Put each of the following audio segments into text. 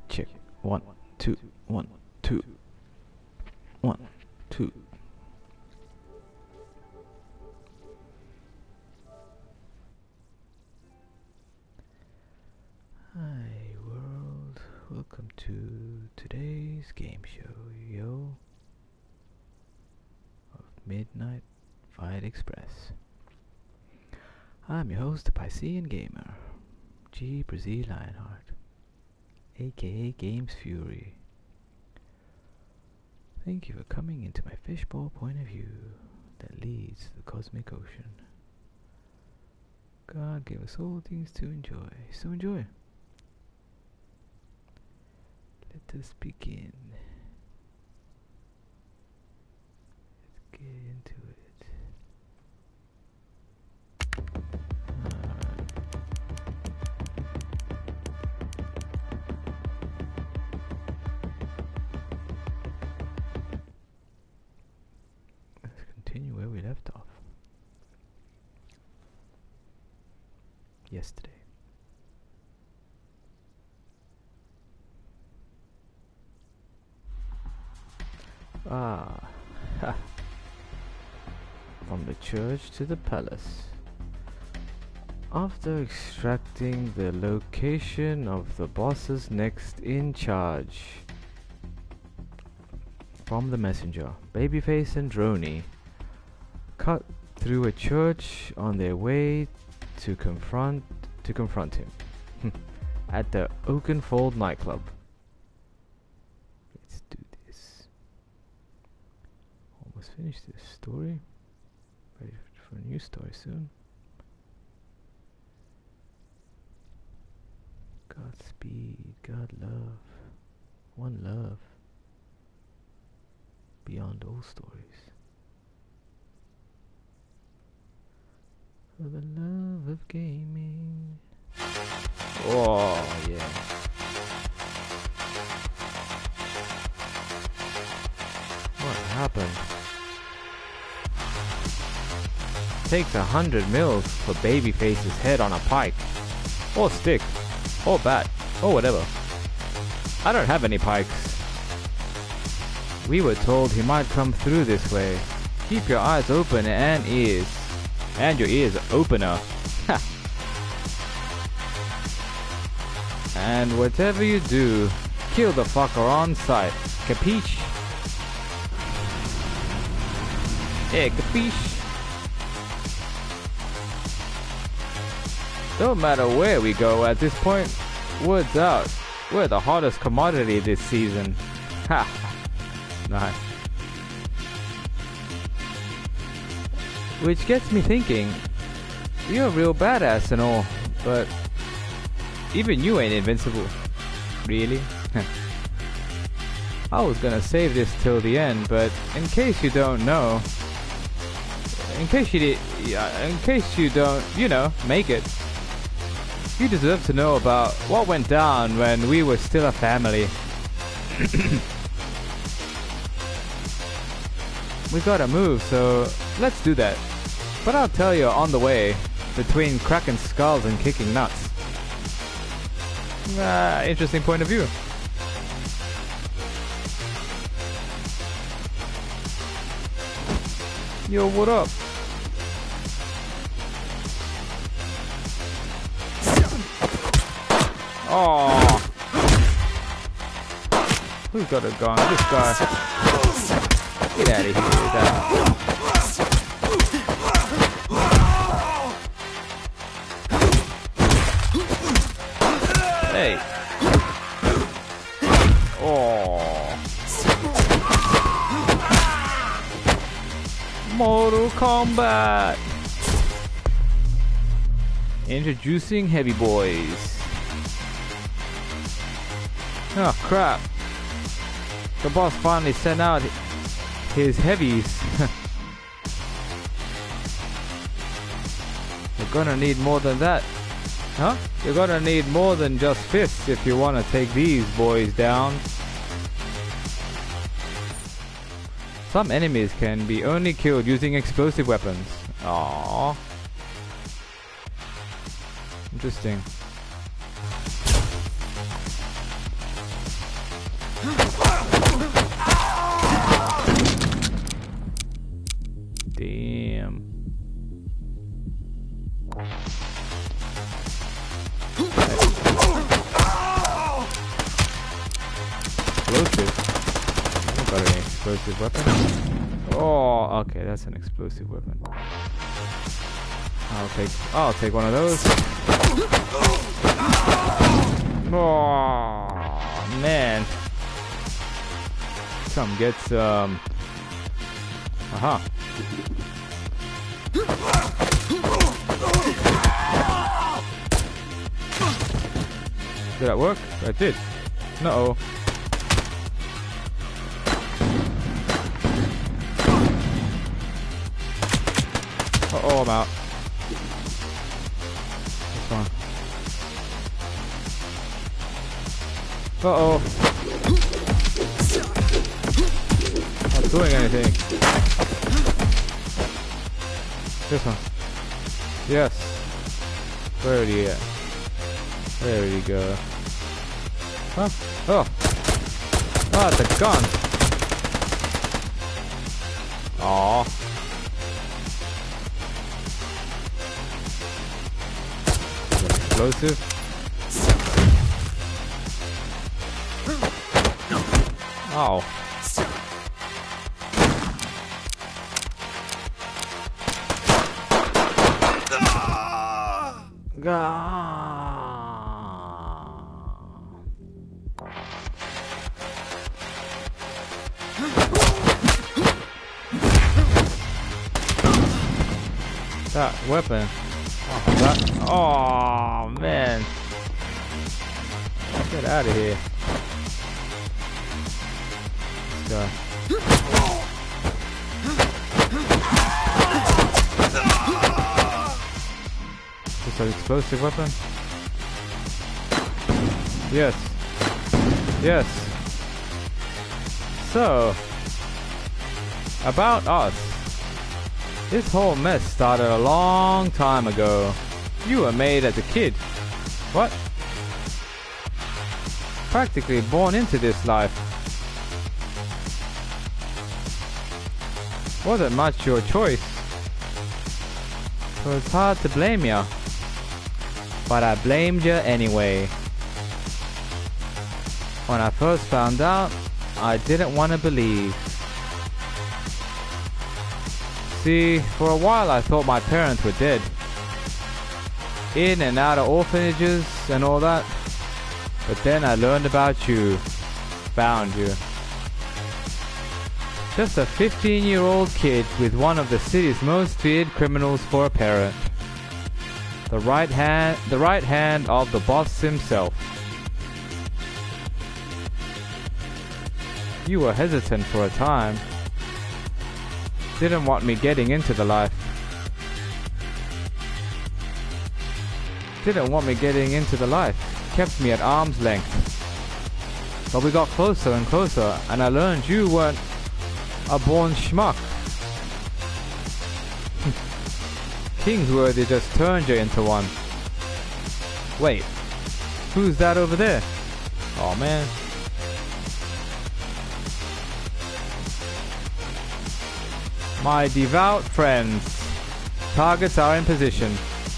check. 1, 2, 1, 2, 1, 2. Hi world, welcome to today's game show, yo, of Midnight Fight Express. I'm your host, the Piscean gamer, GaMeZ LioNHearT, aka Games Fury. Thank you for coming into my fishbowl point of view that leads to the cosmic ocean. God gave us all things to enjoy, so enjoy. Let us begin. Let's get into it. Let's continue where we left off. Yesterday. From the church to the palace. After extracting the location of the bosses next in charge from the messenger, Babyface and Droney cut through a church on their way to confront him at the Oakenfold nightclub. Let's do this. Almost finished this story. Ready for a new story soon. Godspeed Godlove. One love. Beyond all stories. For the love of gaming. Oh, yeah. What happened? Takes 100 mils for Babyface's head on a pike. Or stick. Or bat. Or whatever. I don't have any pikes. We were told he might come through this way. Keep your eyes open and ears. And your ears opener. Ha! And whatever you do, kill the fucker on sight. Capiche? Yeah, capiche? Don't matter where we go at this point, word's out. We're the hottest commodity this season. Ha! Nice. Which gets me thinking, you're a real badass and all, but even you ain't invincible. Really? I was gonna save this till the end, but in case you don't know, in case you don't, make it, you deserve to know about what went down when we were still a family. We gotta move, so let's do that. But I'll tell you on the way, between cracking skulls and kicking nuts. Interesting point of view. Yo, what up? Oh, who's got a gun? This guy. Get out of here. Hey. Oh. Mortal Kombat. Introducing heavy boys. Oh crap. The boss finally sent out his heavies. You're gonna need more than that. Huh? You're gonna need more than just fists if you wanna take these boys down. Some enemies can be only killed using explosive weapons. Aww. Interesting. explosive weapon. Oh, okay, that's an explosive weapon. I'll take one of those. Oh man. Come get some. Aha. Did that work? It did. No. Oh, I'm out. This one. Uh-oh. Not doing anything. This one. Yes. Where are you at? There you go. Huh? Oh. Oh, it's a gun. Aww. Explosive. Oh. That weapon. Oh man. Get out of here. Let's go. Just an explosive weapon? Yes. Yes. So, about us. This whole mess started a long time ago. You were made as a kid. What? Practically born into this life. Wasn't much your choice. So it's hard to blame ya. But I blamed ya anyway. When I first found out, I didn't want to believe. See, for a while I thought my parents were dead. In and out of orphanages and all that. But then I learned about you. Found you. Just a 15-year-old kid with one of the city's most feared criminals for a parent. The right hand of the boss himself. You were hesitant for a time. Didn't want me getting into the life. Didn't want me getting into the life. Kept me at arm's length. But we got closer and closer, and I learned you weren't a born schmuck. Kingsworthy just turned you into one. Wait, who's that over there? Oh man. My devout friends. Targets are in position.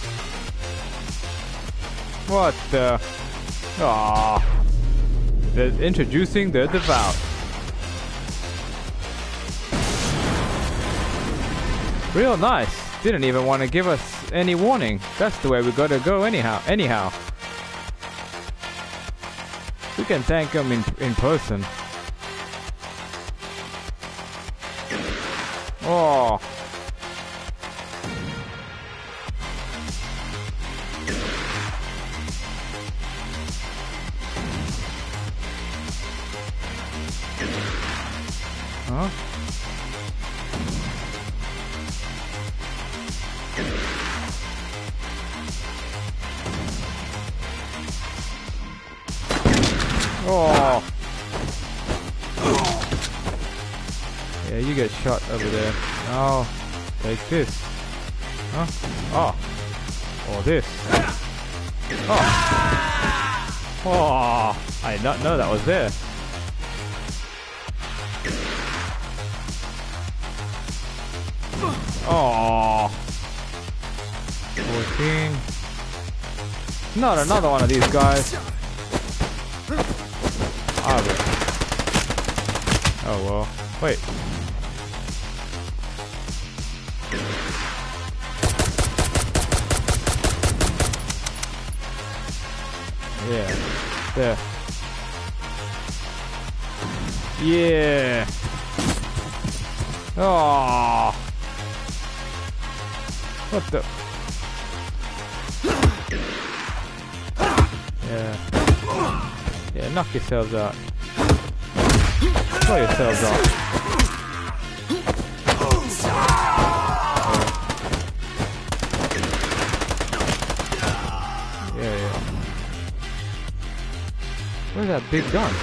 What the? Aww. They're introducing the devout. Real nice. Didn't even want to give us any warning. That's the way we gotta go anyhow. We can thank him in person. Oh. Huh? Oh. Yeah, you get shot over there. Oh, take this. Huh? Oh. Or this. Oh. Oh. I did not know that was there. Oh. 14. Not another one of these guys. Oh well. Wait. Yeah. There. Yeah. Oh. What the? Yeah. Yeah, knock yourselves out. Blow yourselves off. Yeah. Where's that big gun?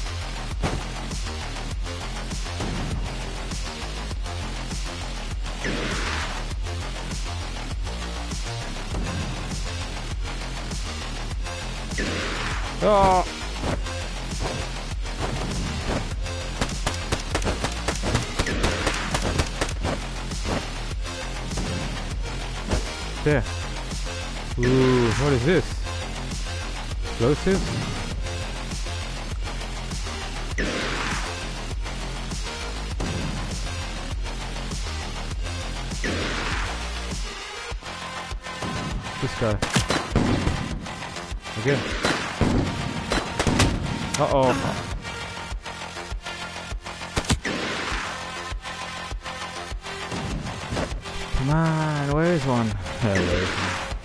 Oh! There. Ooh, what is this? Explosive? This guy. Again. Uh-oh. Come on, where is one? There is one.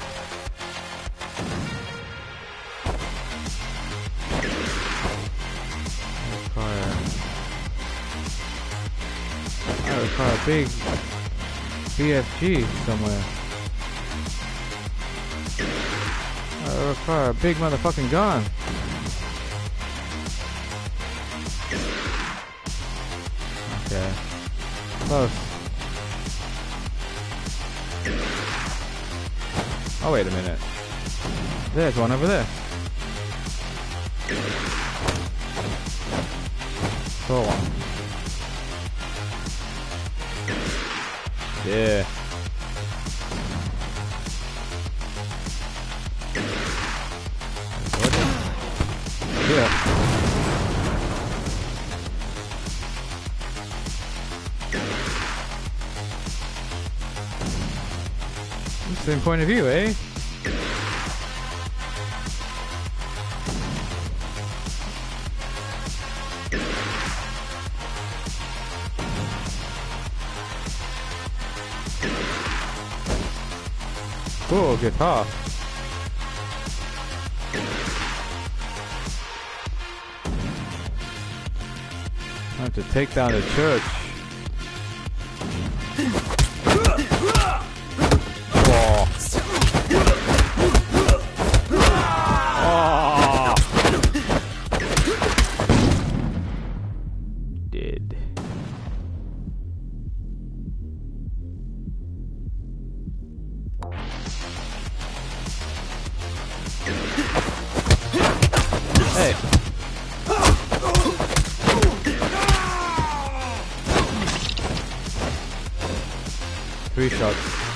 I require a big BFG somewhere. I require a big motherfucking gun. Okay. Close. Oh, wait a minute. There's one over there. Saw one. Yeah. Yeah. Same point of view, eh? Cool guitar. I have to take down the church. Whoa. Oh. Dead. Hey. 3 shots.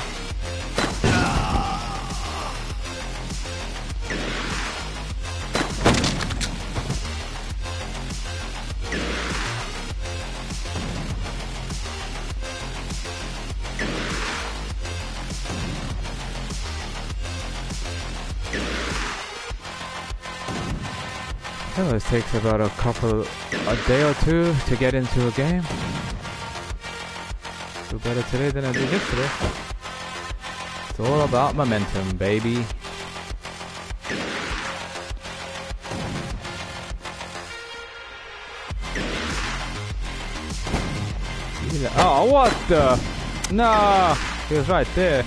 It always takes about a day or two to get into a game. Do better today than I did yesterday. It's all about momentum, baby. Oh, what the? Nah, he was right there.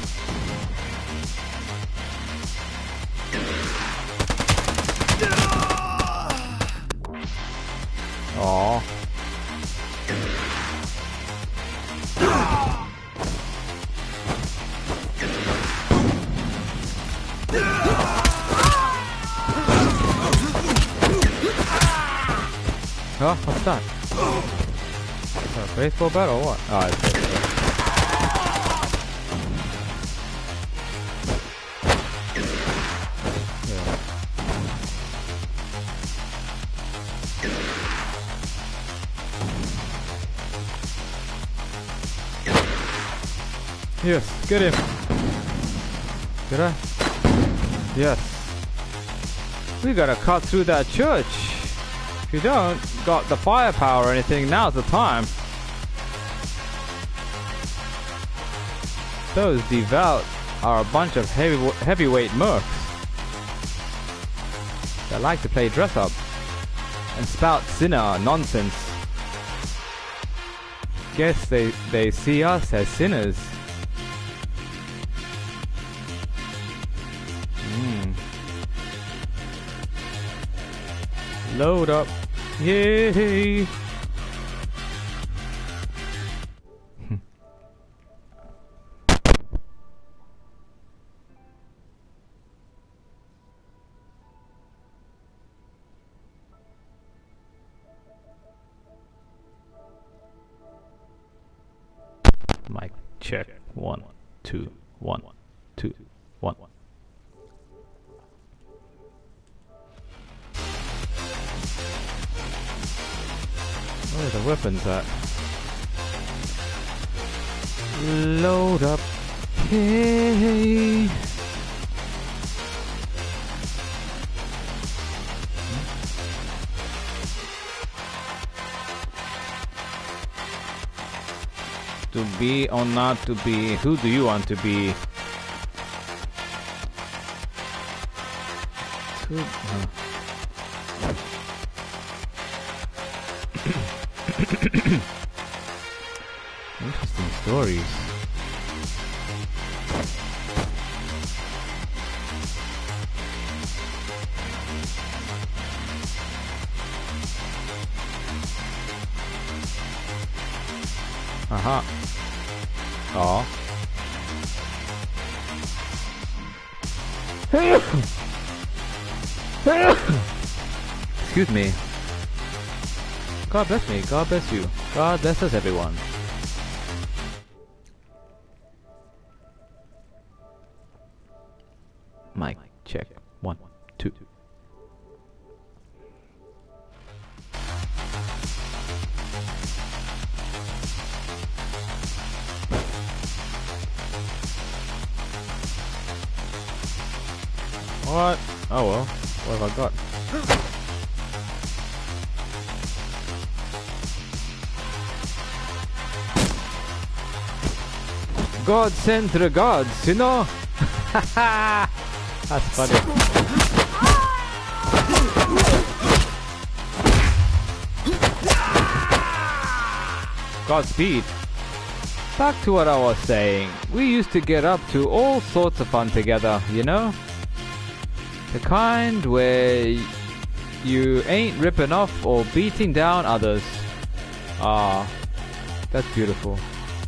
Aww. Oh, what's that? Is that a baseball bat or what? Oh, it's baseball. Yes, get him. Did I? Yes. We gotta cut through that church. If you don't got the firepower or anything, now's the time. Those devout are a bunch of heavyweight mercs. They like to play dress up and spout sinner nonsense. Guess they see us as sinners. Load up. Yay! Mic check. 1, 2, 1, 2, 1. Where are the weapons at? Load up. Hey. To be or not to be? Who do you want to be? Interesting stories. Aha. Oh. Excuse me. God bless me. God bless you. God bless us, everyone. Mic check. 1, 2. What? Oh well. What have I got? God sends regards, you know? That's funny. Godspeed. Back to what I was saying. We used to get up to all sorts of fun together, you know? The kind where you ain't ripping off or beating down others. Ah, that's beautiful.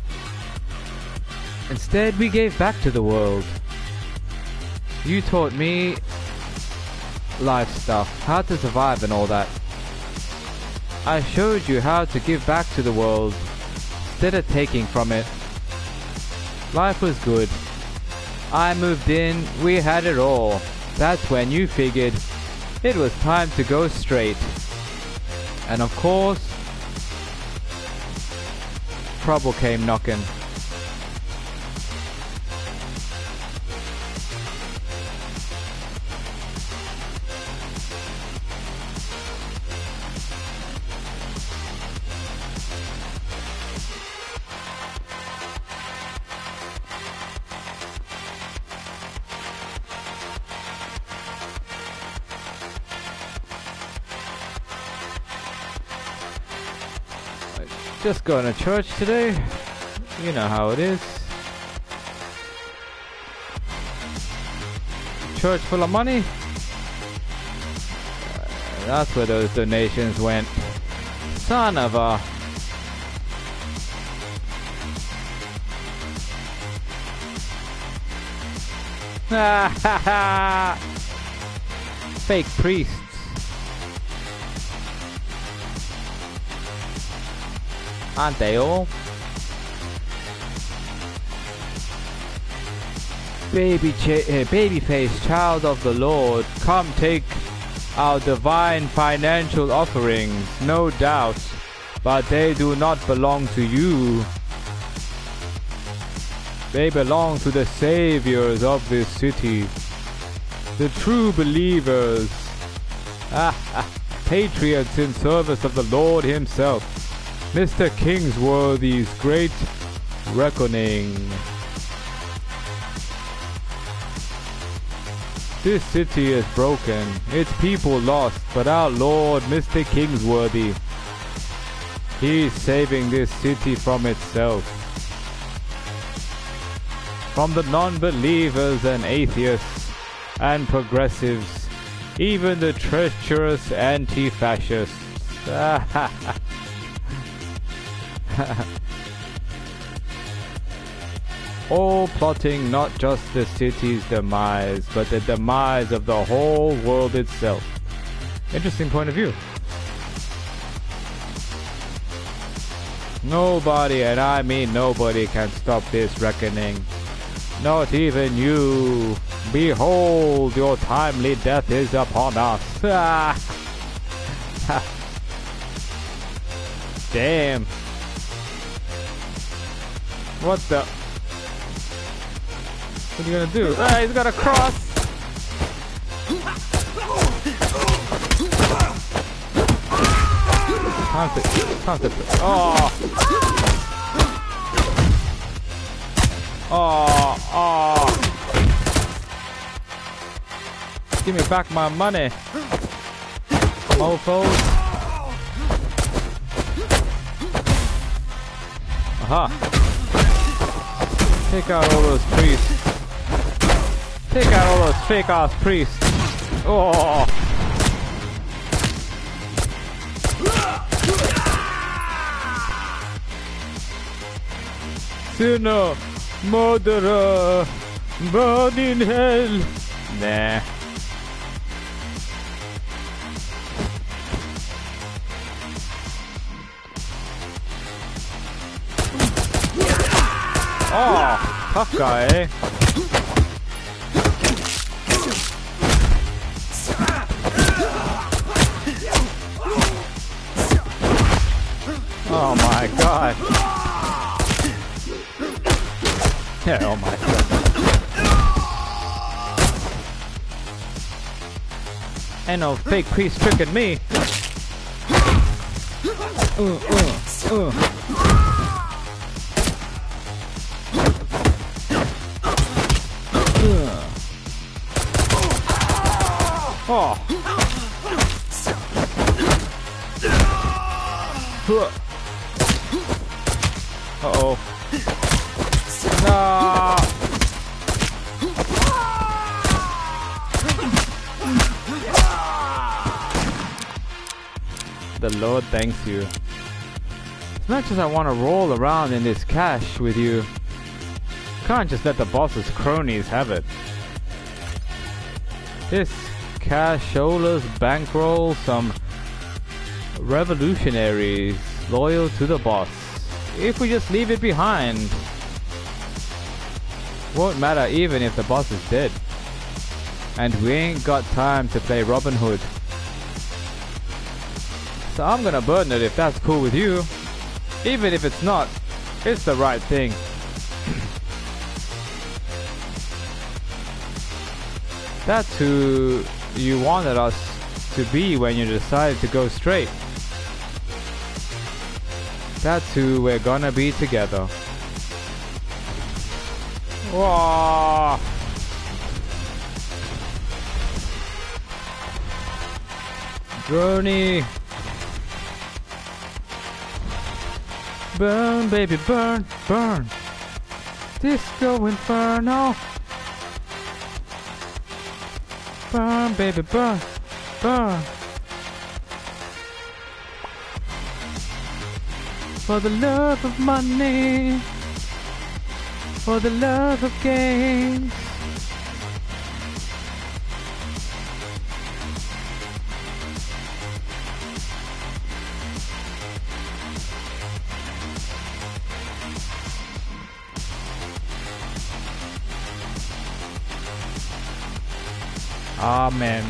Instead, we gave back to the world. You taught me life stuff, how to survive and all that. I showed you how to give back to the world instead of taking from it. Life was good. I moved in, we had it all. That's when you figured it was time to go straight. And of course, trouble came knocking. Just going to church today. You know how it is. Church full of money. That's where those donations went. Son of a... Fake priests. Aren't they all? Babyface, child of the Lord, come take our divine financial offerings, no doubt, but they do not belong to you. They belong to the saviors of this city. The true believers. Patriots in service of the Lord himself. Mr. Kingsworthy's great reckoning. This city is broken, its people lost, but our Lord, Mr. Kingsworthy, he's saving this city from itself. From the non-believers and atheists and progressives, even the treacherous anti-fascists. All plotting not just the city's demise, but the demise of the whole world itself. Interesting point of view. Nobody, and I mean nobody, can stop this reckoning. Not even you. Behold, your timely death is upon us. Damn. What the... What are you gonna do? Ah, he's got a cross! Time to... Oh! Oh! Give me back my money! Mofos! Aha! Take out all those priests! Take out all those fake-ass priests. Oh! Sinner, murderer, burn in hell. Nah. Oh, tough guy, eh? Oh my god. Yeah, oh my god. Ain't no fake priest tricking me. Oh. Uh-oh. No. The Lord thanks you. As much as I want to roll around in this cash with you, can't just let the boss's cronies have it. This cashola's bankroll some revolutionaries loyal to the boss. If we just leave it behind, won't matter even if the boss is dead. And we ain't got time to play Robin Hood. So I'm gonna burn it if that's cool with you. Even if it's not, it's the right thing. That's who you wanted us to be when you decided to go straight. That's who we're gonna be together. Whoa. Droney. Burn, baby, burn, burn. Disco Inferno. Burn, baby, burn, burn. For the love of money, for the love of games. Amen.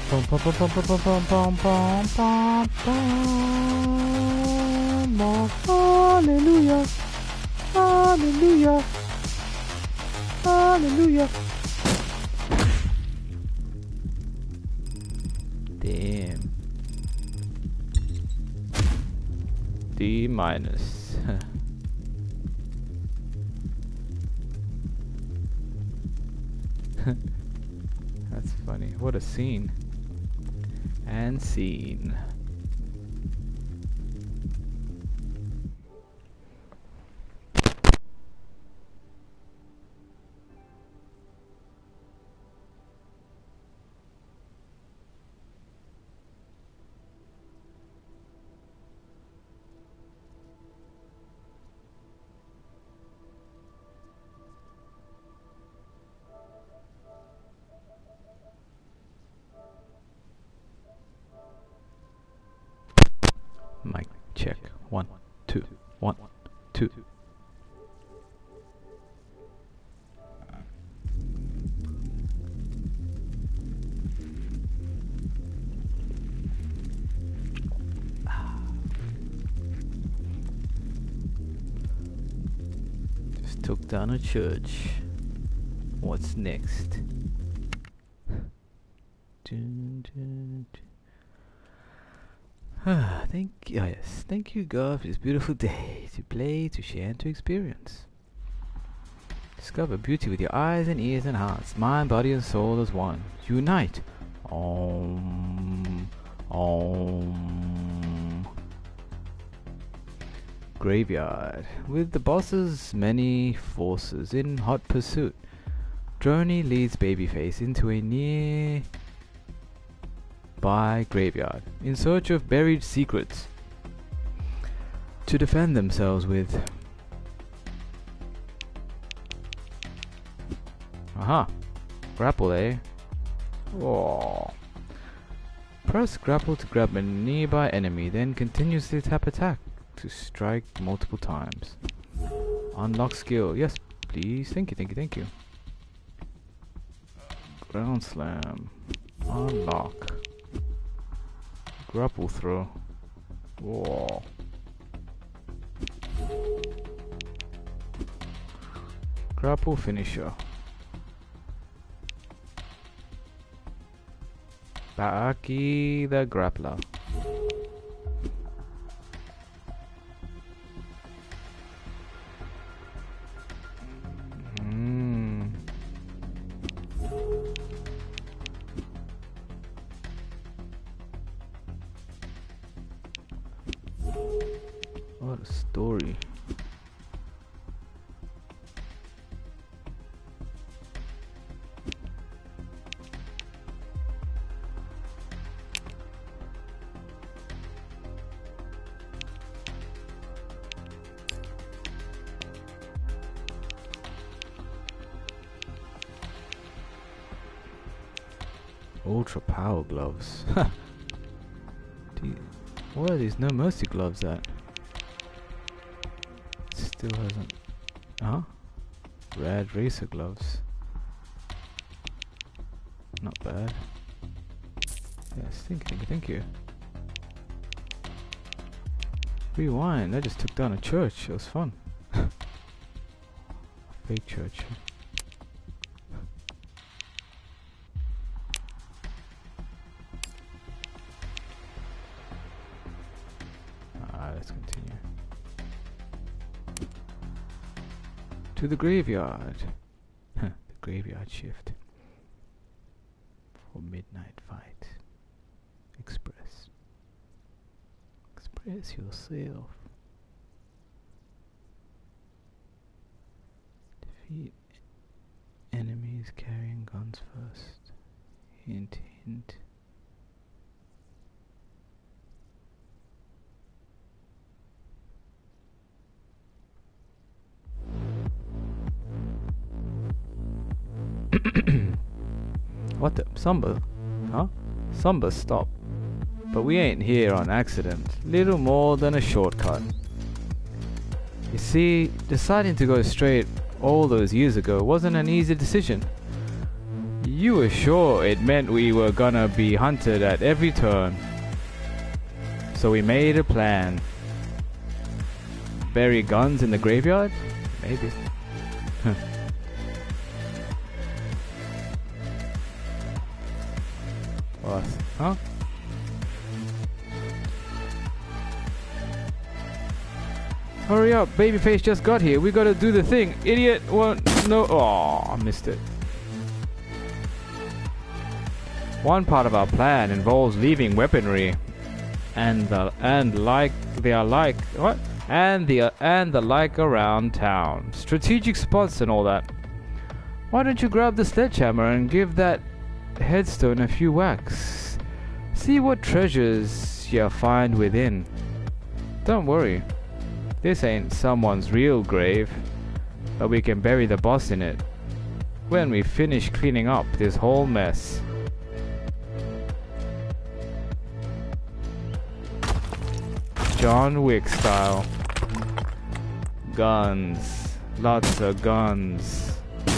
Bum, bum, bum, bum, bum, bum, bum, bum, bum, bum, bum. Hallelujah. Hallelujah. Hallelujah. Damn. D minus. That's funny. What a scene. And scene. Mic check. 1, 2, 1, 2. Just took down a church. What's next? Dun, dun, dun. Thank you, God, for this beautiful day to play, to share, and to experience. Discover beauty with your eyes and ears and hearts, mind, body, and soul as one. Unite. Om. Om. Graveyard. With the boss's many forces in hot pursuit, Droney leads Babyface into a nearby graveyard in search of buried secrets to defend themselves with. Aha! Grapple, eh? Oh. Press grapple to grab a nearby enemy, then continuously tap attack to strike multiple times. Unlock skill. Yes, please. Thank you. Ground slam. Unlock. Grapple throw. Whoa. Grapple finisher. Baki the grappler. What a story. Ultra power gloves. What are these no mercy gloves at? Still hasn't. Huh? Red racer gloves. Not bad. Yes, thank you. Rewind. I just took down a church. It was fun. Fake church. Let's continue. To the graveyard. The graveyard shift. For midnight fight. Express yourself. Defeat enemies carrying guns first. Hint, hint. What the? Samba? Huh? Samba, stop. But we ain't here on accident. Little more than a shortcut. You see, deciding to go straight all those years ago wasn't an easy decision. You were sure it meant we were gonna be hunted at every turn. So we made a plan. Bury guns in the graveyard? Maybe. What? Huh? Hurry up, Babyface just got here. We gotta do the thing. Idiot won't know. Oh, I missed it. One part of our plan involves leaving weaponry and the like around town. Strategic spots and all that. Why don't you grab the sledgehammer and give that headstone a few whacks? See what treasures you find within. Don't worry. This ain't someone's real grave, but we can bury the boss in it when we finish cleaning up this whole mess. John Wick style. Guns. Lots of guns.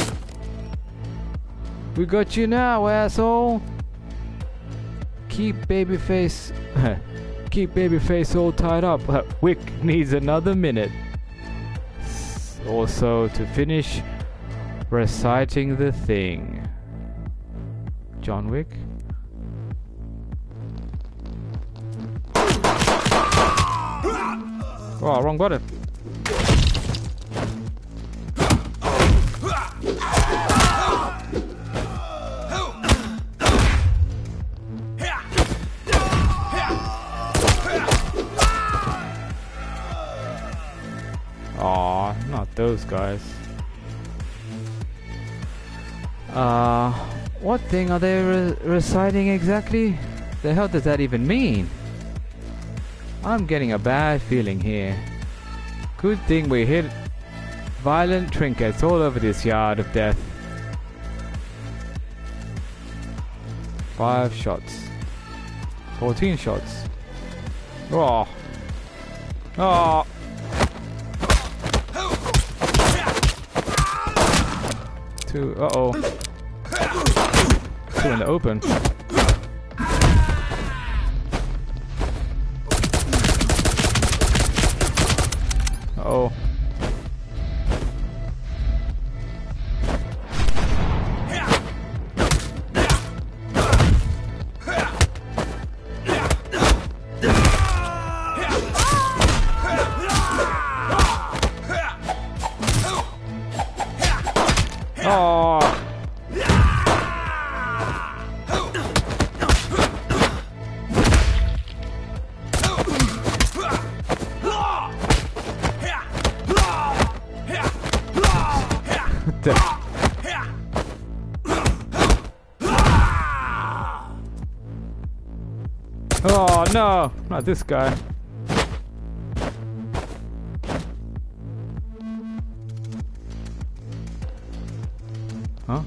We got you now, asshole! Keep Babyface all tied up. Wick needs another minute or so to finish reciting the thing. John Wick? Oh, wrong button. Aw, not those guys. What thing are they reciting exactly? The hell does that even mean? I'm getting a bad feeling here. Good thing we hit violent trinkets all over this yard of death. 5 shots. 14 shots. Oh. Oh. Two. Uh-oh. 2 in the open. Uh-oh. Oh no, not this guy. Huh?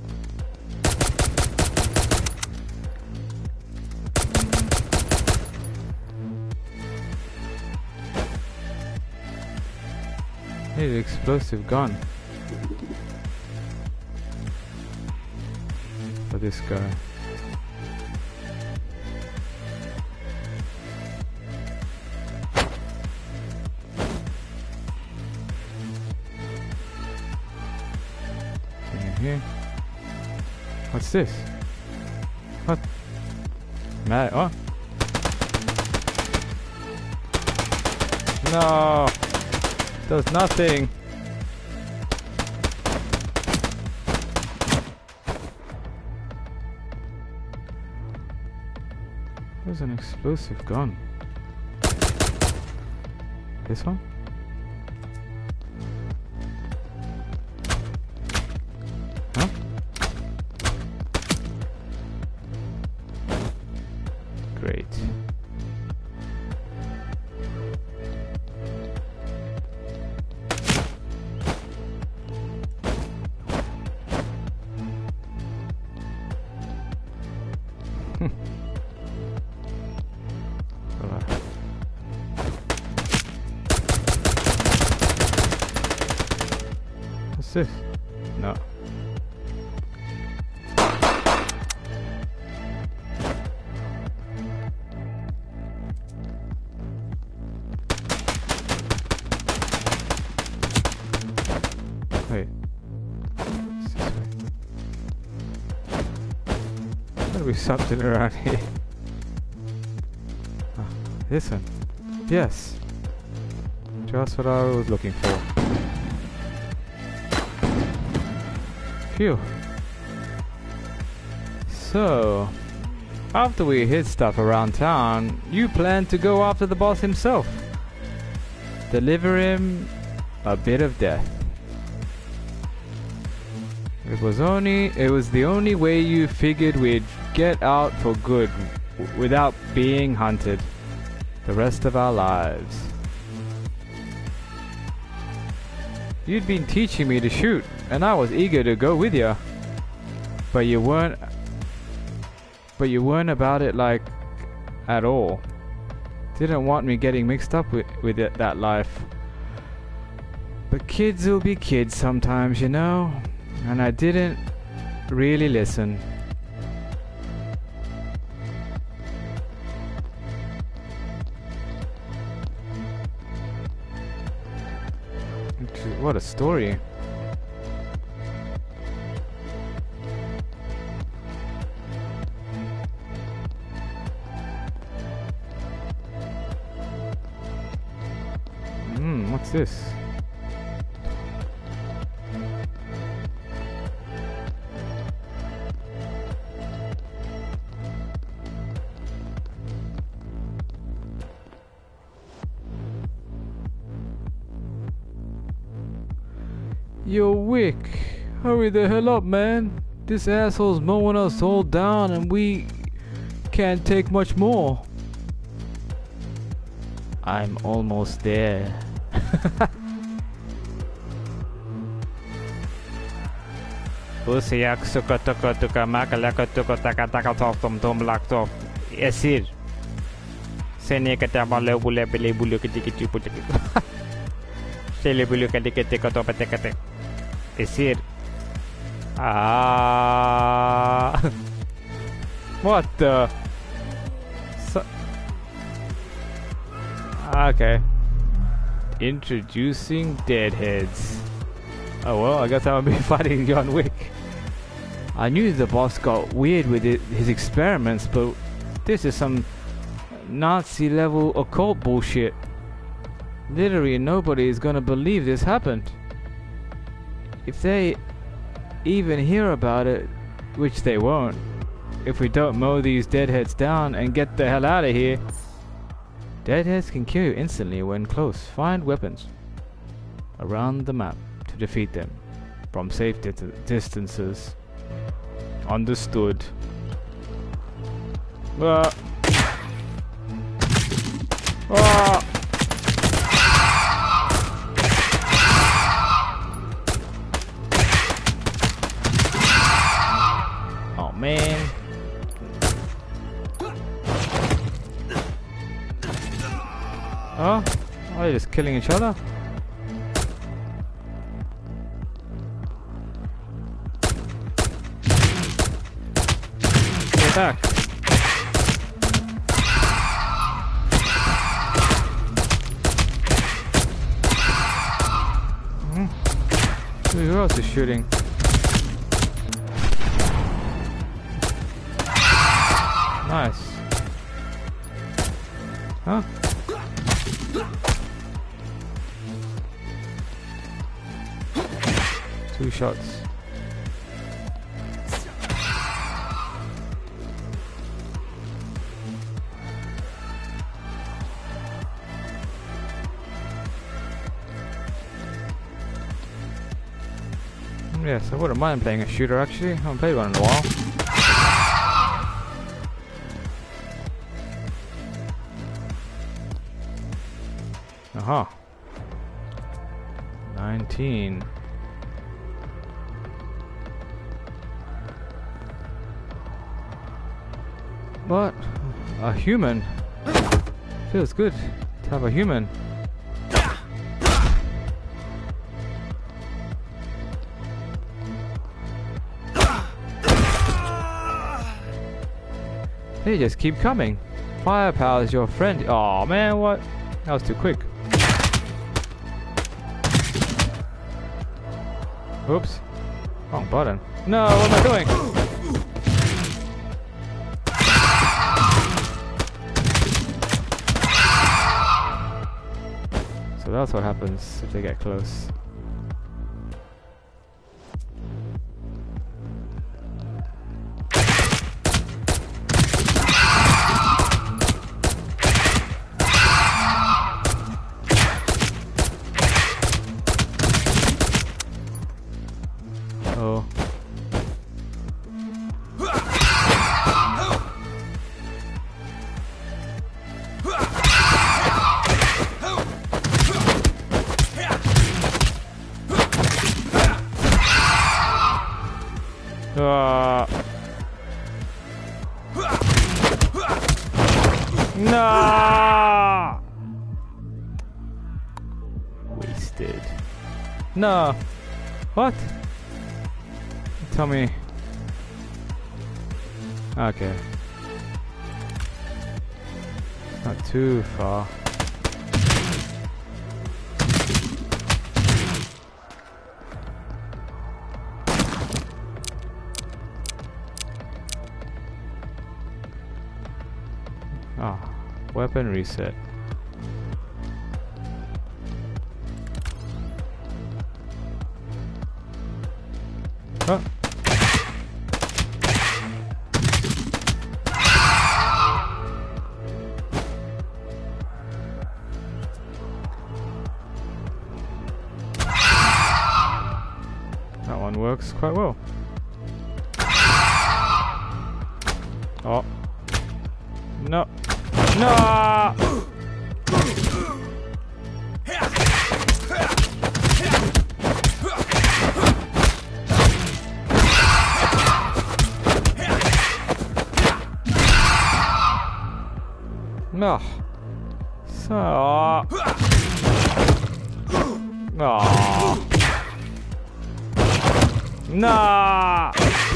Need an explosive gun for this guy. Here. What's this? What? Oh. No. Does nothing. There's an explosive gun. This one? Huh? Great. What's this? No. gotta be something around here. Oh, this one. Yes. Just what I was looking for. Phew. So, after we hit stuff around town, you plan to go after the boss himself. Deliver him a bit of death. It was the only way you figured we'd get out for good without being hunted the rest of our lives. You'd been teaching me to shoot, and I was eager to go with you. But you weren't about it like at all. Didn't want me getting mixed up with that life. But kids will be kids sometimes, you know. And I didn't really listen. What a story. What's this? Yo, Wick, hurry the hell up, man. This asshole's mowing us all down and we can't take much more. I'm almost there. Usiyak suka tuka tuka makalaka tuka taka taka tok tom tom lak tok. Esir. Sene kata bale bule bele bulu kiti kiti puja kiti. Sele bulu kati kiti koto pete kati. Esir. Ah. What the? Okay. Introducing Deadheads. Oh well, I guess I'm gonna be fighting John Wick. I knew the boss got weird with his experiments, but this is some Nazi level occult bullshit. Literally nobody is gonna believe this happened. If they even hear about it, which they won't, if we don't mow these deadheads down and get the hell out of here. Deadheads can kill you instantly when close. Find weapons around the map to defeat them from safe distances. Understood. Oh man. Oh, are they just killing each other? Get back. Who else is shooting? Nice. Huh? Two shots. Yes, I wouldn't mind playing a shooter actually. I haven't played one in a while. Aha. 19. What? A human? Feels good to have a human. They just keep coming. Firepower is your friend. Oh man, what? That was too quick. Oops. Wrong button. No, what am I doing? So that's what happens if they get close. Oh. No! Wasted. No! What? Tell me. Okay. Not too far. Ah, weapon reset. Oh. That one works quite well. Oh. No. No! No. So. Oh. No.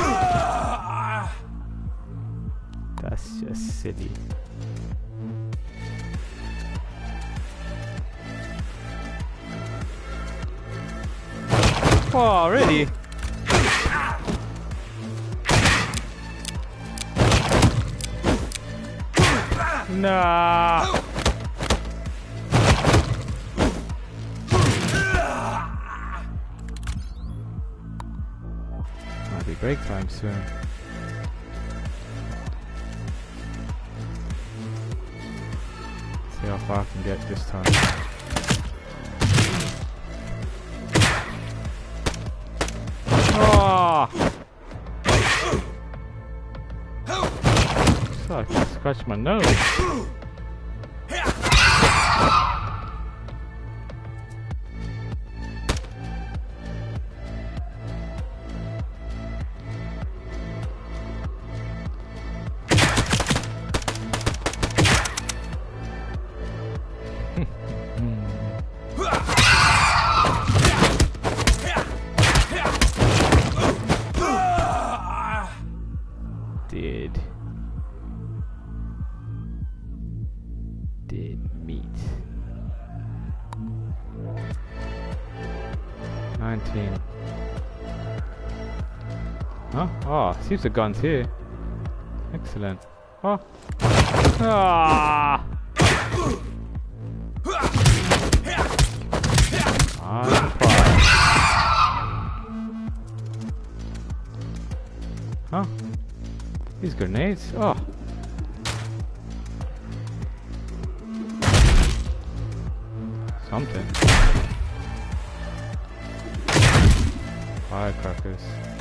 That's just silly. Oh, really? No. Might be break time soon. See how far I can get this time. Oh! So I can scratch my nose. Did meet 19. Huh? Oh, seems the gun's here. Excellent. Oh. Ah. Huh? These grenades? Oh. Something. Firecrackers.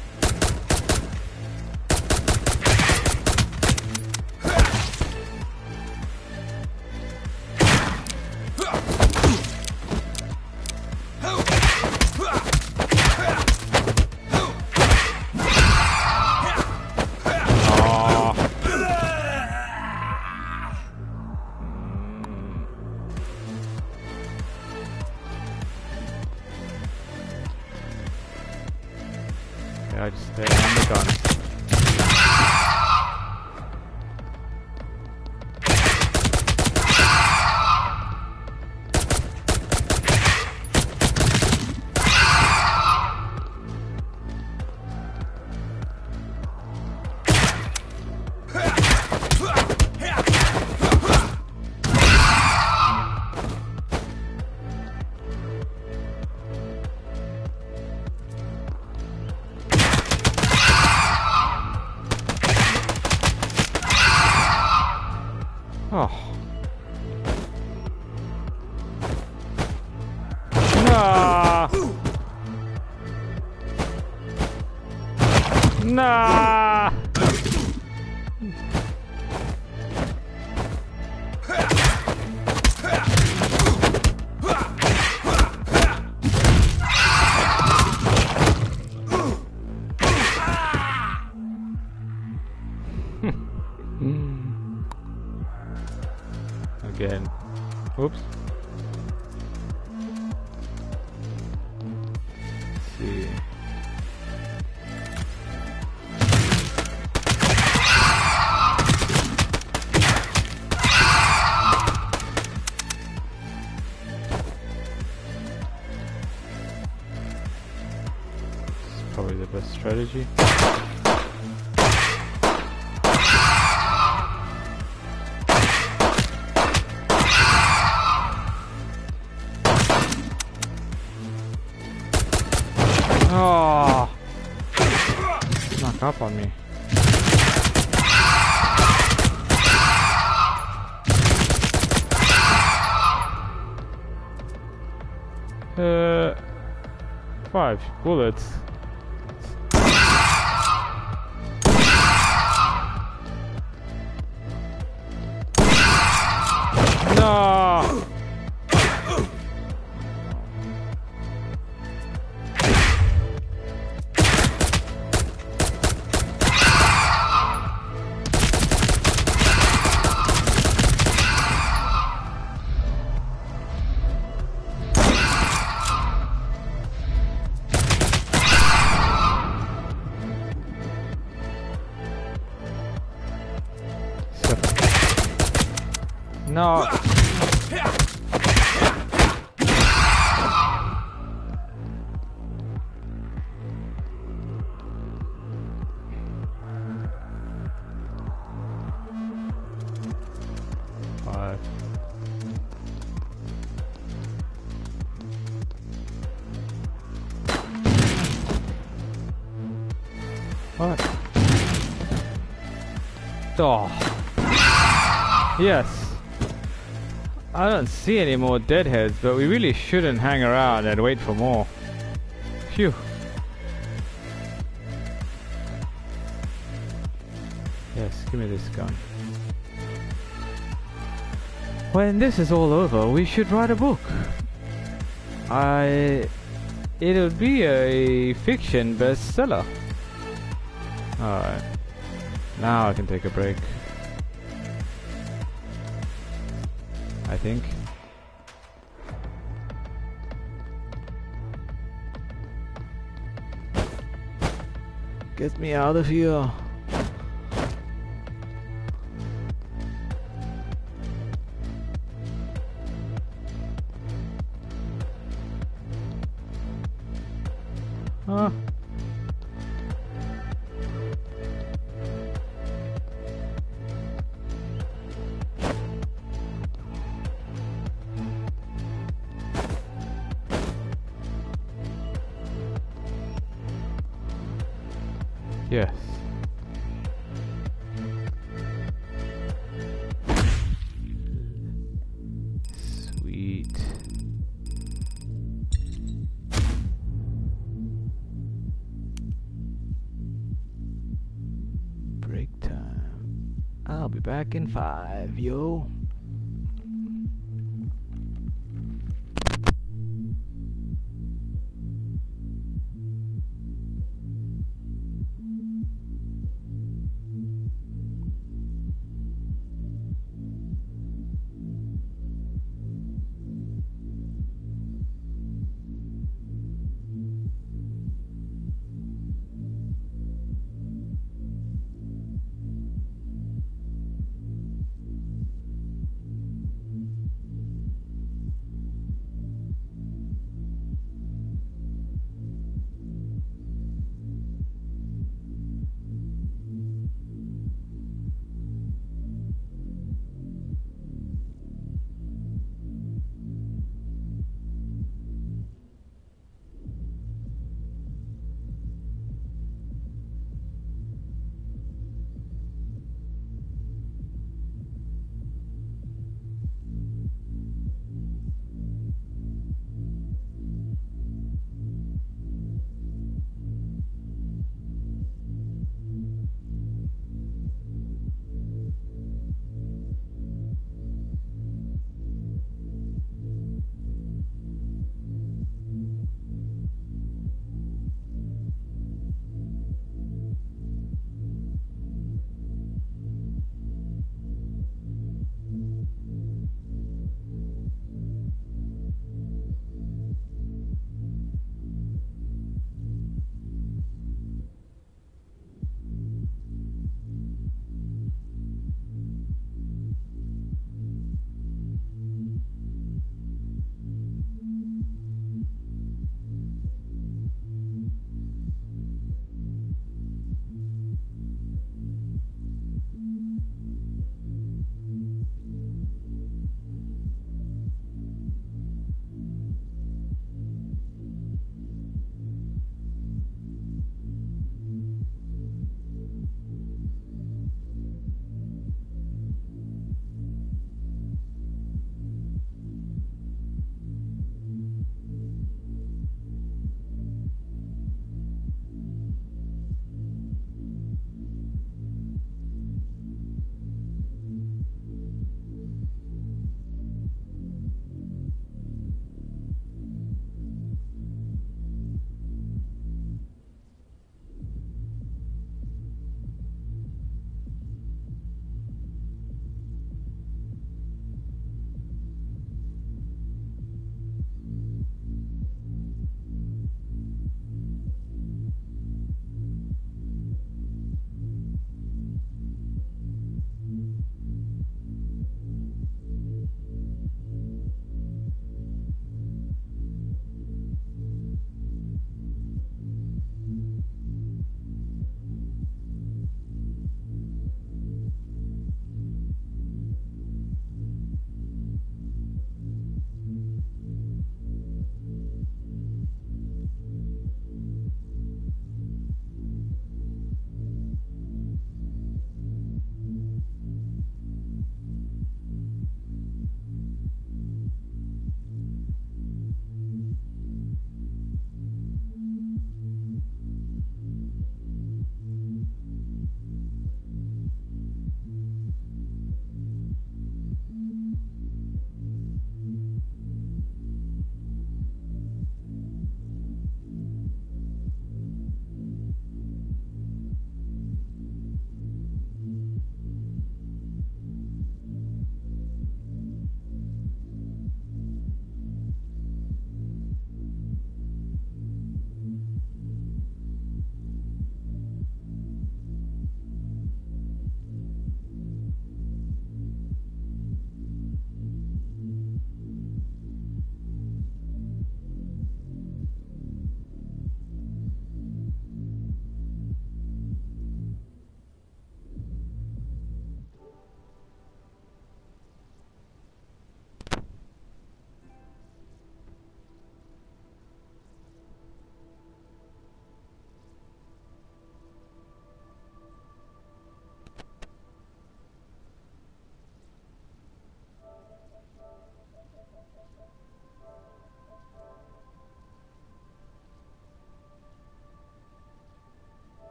I just stay on the gun. Oh. Nah. Nah. Again. Oops. Let's see. It's probably the best strategy. Oh, knock up on me. Uh, 5 bullets. No. No. Five. What? Oh. Yes. I don't see any more deadheads, but we really shouldn't hang around and wait for more. Phew. Yes, give me this gun. When this is all over, we should write a book. It'll be a fiction bestseller. Alright. Now I can take a break. I think. Get me out of here. Huh? Yes. Sweet. Break time. I'll be back in 5, yo.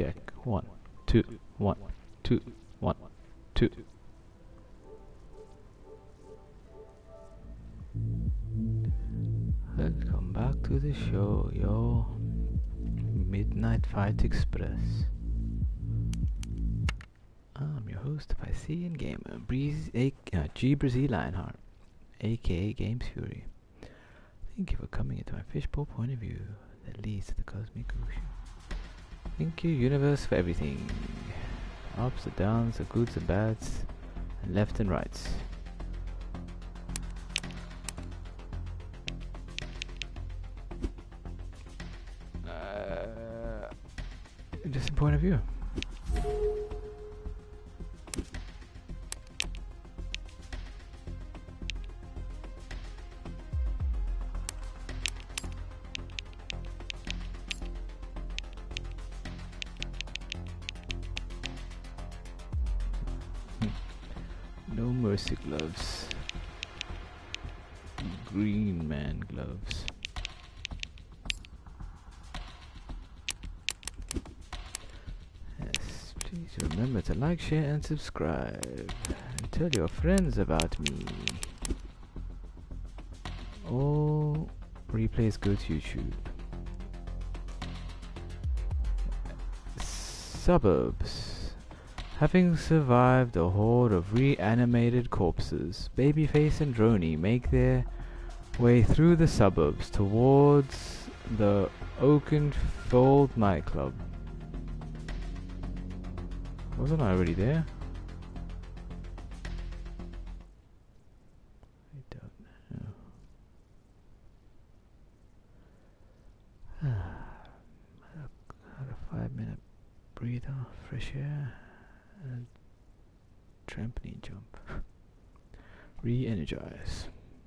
check. 1, 2, 1, 2, 1, 2. Welcome back to the show, yo. Midnight Fight Express. I'm your host, Piscean Gamer, GaMeZ LioNHearT, aka Games Fury. Thank you for coming into my fishbowl point of view that leads to the cosmic ocean. Thank you, universe, for everything. Ups and downs, the goods and bads, and left and rights. Just a point of view. No mercy gloves. Green man gloves. Yes, please remember to like, share and subscribe. And tell your friends about me. All replays go to YouTube. Suburbs. Having survived a horde of reanimated corpses, Babyface and Droney make their way through the suburbs towards the Oakenfold nightclub. Wasn't I already there? I don't know. Had a 5-minute breather, fresh air. And trampoline jump. Re-energize.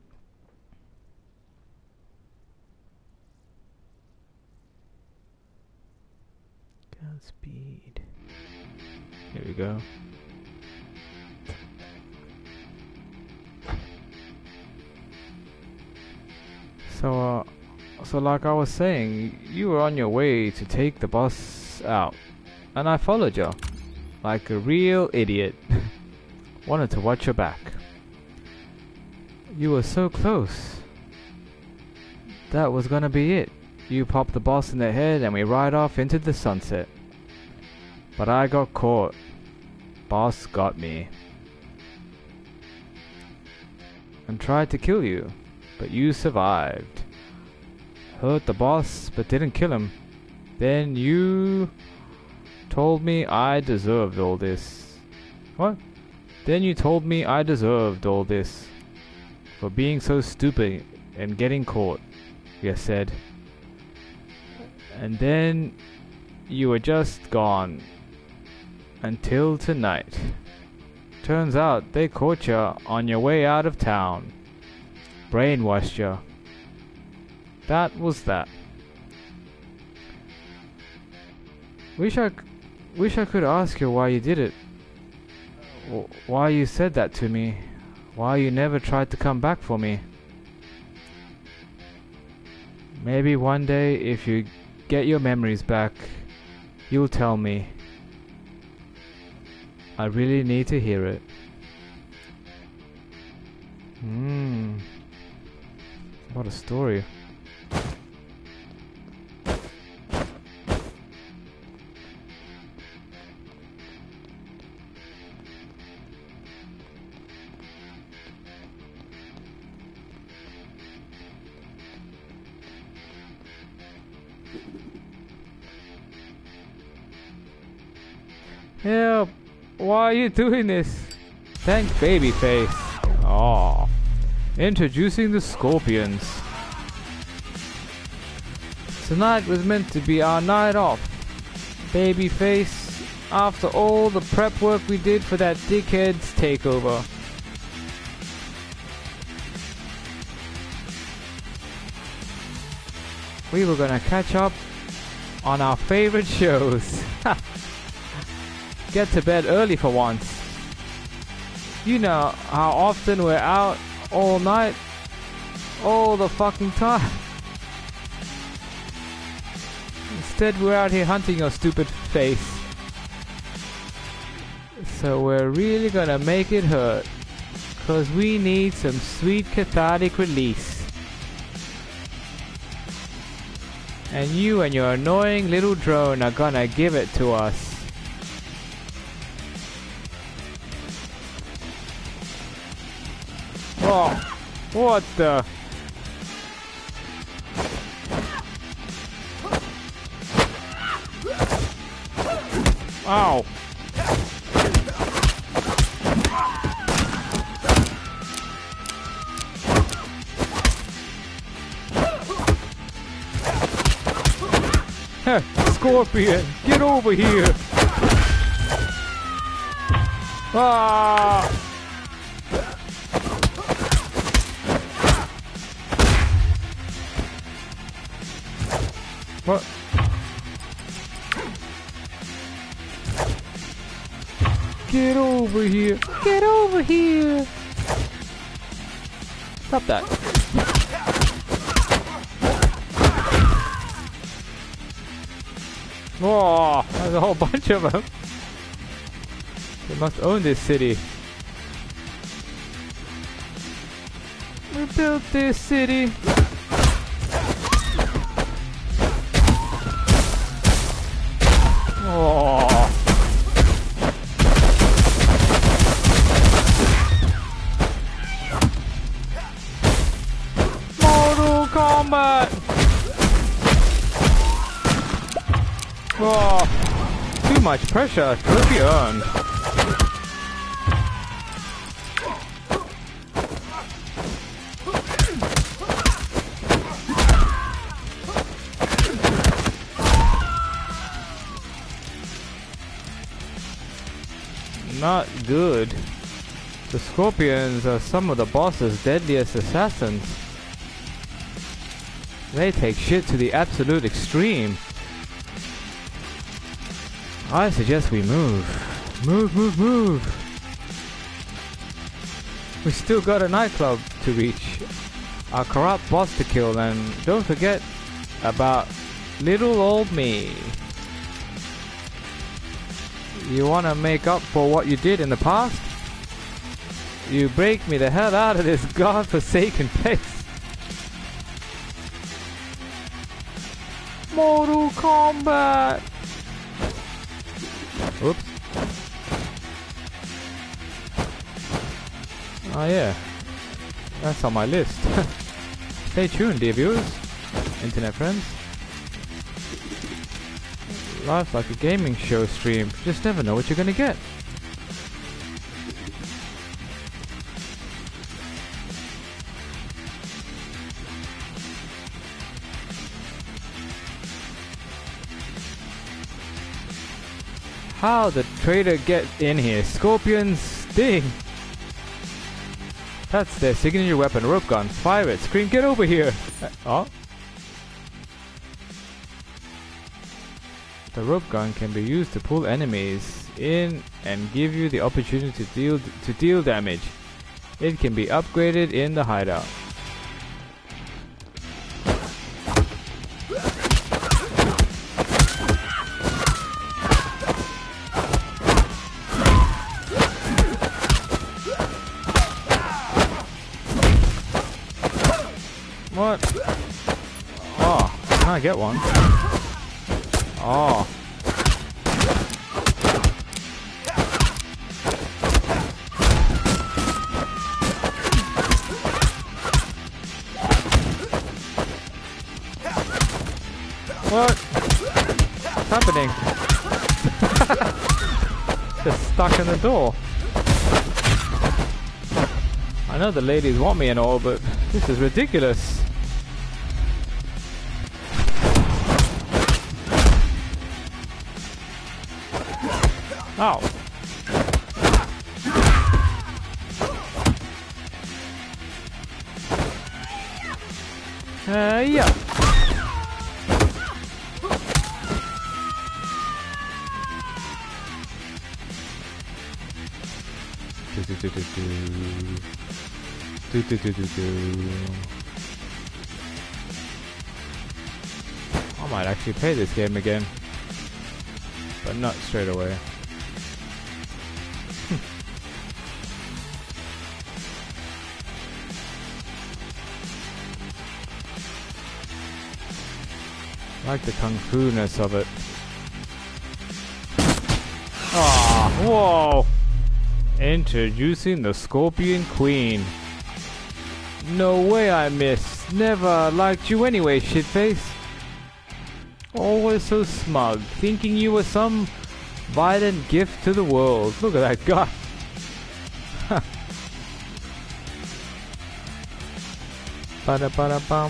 Godspeed. Here we go. So like I was saying, you were on your way to take the boss out, and I followed you. Like a real idiot. Wanted to watch your back. You were so close. That was gonna be it. You pop the boss in the head and we ride off into the sunset. But I got caught. Boss got me. And tried to kill you, but you survived. Hurt the boss, but didn't kill him. Then you told me I deserved all this. What? Then you told me I deserved all this for being so stupid and getting caught, you said. And then you were just gone until tonight. Turns out they caught you on your way out of town. Brainwashed you. That was that. Wish I could ask you why you did it. Why you said that to me. Why you never tried to come back for me. Maybe one day, if you get your memories back, you'll tell me. I really need to hear it. What a story. Help! Why are you doing this? Thank Babyface. Aww. Introducing the Scorpions. Tonight was meant to be our night off. Babyface, after all the prep work we did for that dickhead's takeover. We were gonna catch up on our favorite shows. Get to bed early for once. You know how often we're out all night, all the fucking time. Instead, we're out here hunting your stupid face. So we're really gonna make it hurt. Cause we need some sweet cathartic release. And you and your annoying little drone are gonna give it to us. Oh, what the? Ow. Scorpion, get over here! Ah! What? Get over here! Get over here! Stop that. Oh, there's a whole bunch of them. They must own this city. We built this city. Oh. Mortal Kombat. Oh, too much pressure. Trophy earned. Not good. The Scorpions are some of the boss's deadliest assassins. They take shit to the absolute extreme. I suggest we move. Move. We still got a nightclub to reach, a corrupt boss to kill, and don't forget about little old me. You wanna make up for what you did in the past? You break me the hell out of this godforsaken place. Mortal Kombat! Oops. Oh yeah, that's on my list. Stay tuned, dear viewers, internet friends. Life's like a gaming show stream. Just never know what you're gonna get. How the traitor get in here? Scorpions sting. That's their signature weapon, rope gun. Fire it. Scream, get over here. Oh. The rope gun can be used to pull enemies in and give you the opportunity to deal damage. It can be upgraded in the hideout. What? Oh, can I get one? Oh. What? What's happening? Just stuck in the door. I know the ladies want me and all, but this is ridiculous. Ow. Yeah. Oh might actually play this game again. But not straight away. I like the kung fu-ness of it. Ah, whoa! Introducing the Scorpion Queen. No way I missed. Never liked you anyway, shitface. Always so smug, thinking you were some violent gift to the world. Look at that guy. Ba-da-ba-da-bum.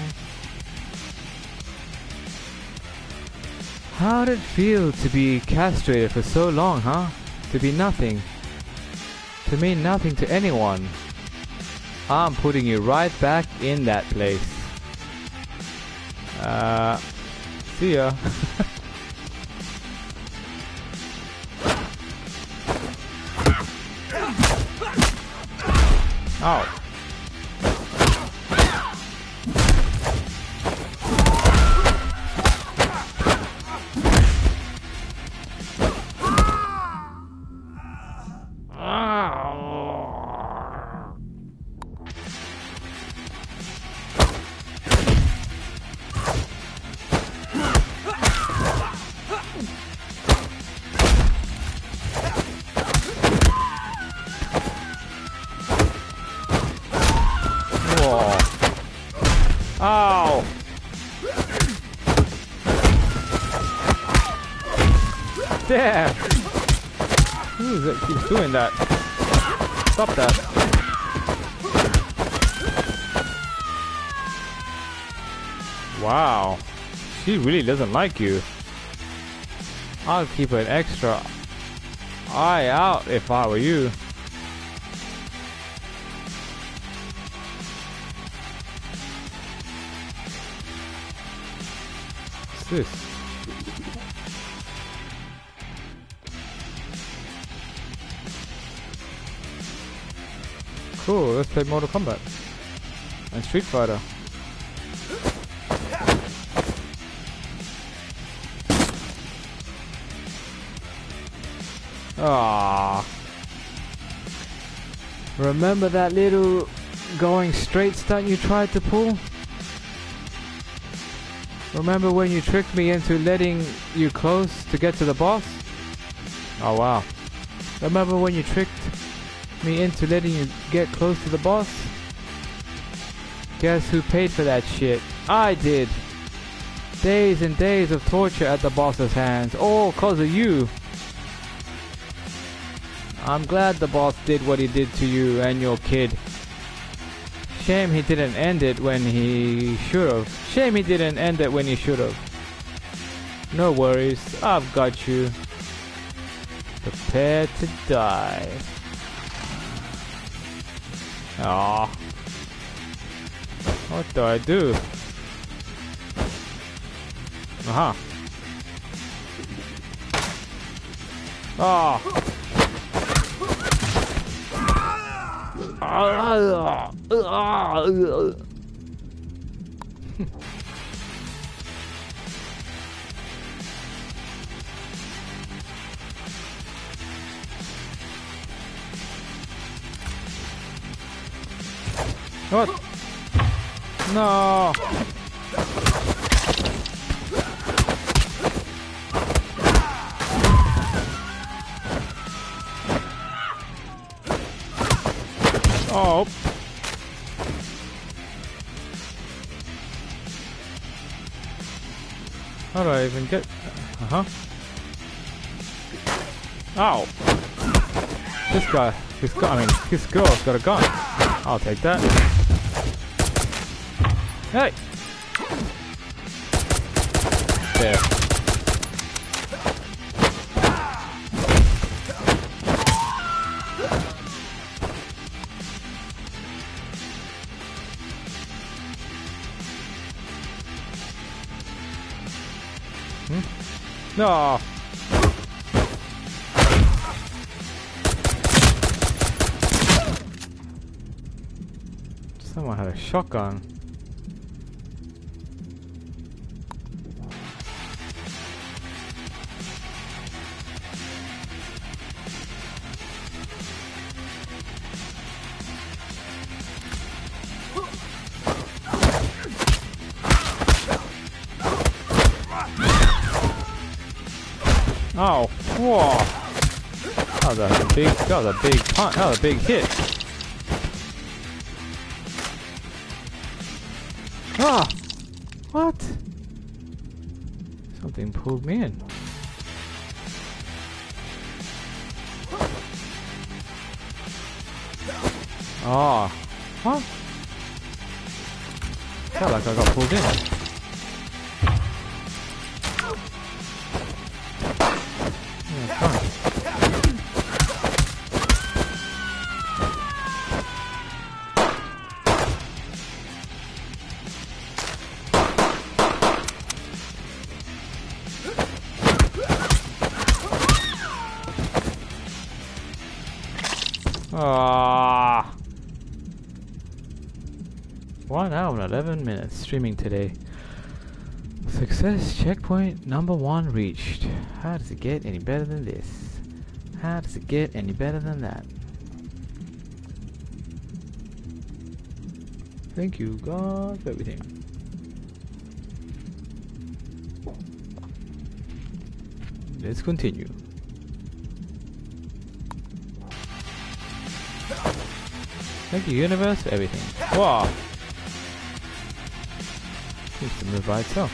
How'd it feel to be castrated for so long, huh? To be nothing. To mean nothing to anyone. I'm putting you right back in that place. See ya. Ow. Ow! Damn! Who is it keeps doing that? Stop that. Wow. She really doesn't like you. I'll keep an extra eye out if I were you. This? Cool, let's play Mortal Kombat and Street Fighter. Ah, remember that little going straight stunt you tried to pull? Remember when you tricked me into letting you close to get to the boss? Oh wow. Remember when you tricked me into letting you get close to the boss? Guess who paid for that shit? I did. Days and days of torture at the boss's hands, all cause of you. I'm glad the boss did what he did to you and your kid. Shame he didn't end it when he should've. Shame he didn't end it when he should've. No worries, I've got you. Prepare to die. Aww. What do I do? Aha. Oh. What? No. Oh. How do I even get... Ow. This girl's got a gun. I'll take that. Hey. There. No. Someone had a shotgun. Oh, whoa! That was a big punch. That was a big hit. Ah! What? Something pulled me in. Oh, huh? Felt like I got pulled in. Yeah, fine. Ah. 1 hour and 11 minutes streaming today. Success checkpoint number 1 reached. How does it get any better than this? How does it get any better than that? Thank you, God, for everything. Let's continue. Thank you, universe, for everything. Wow! Seems to move by itself.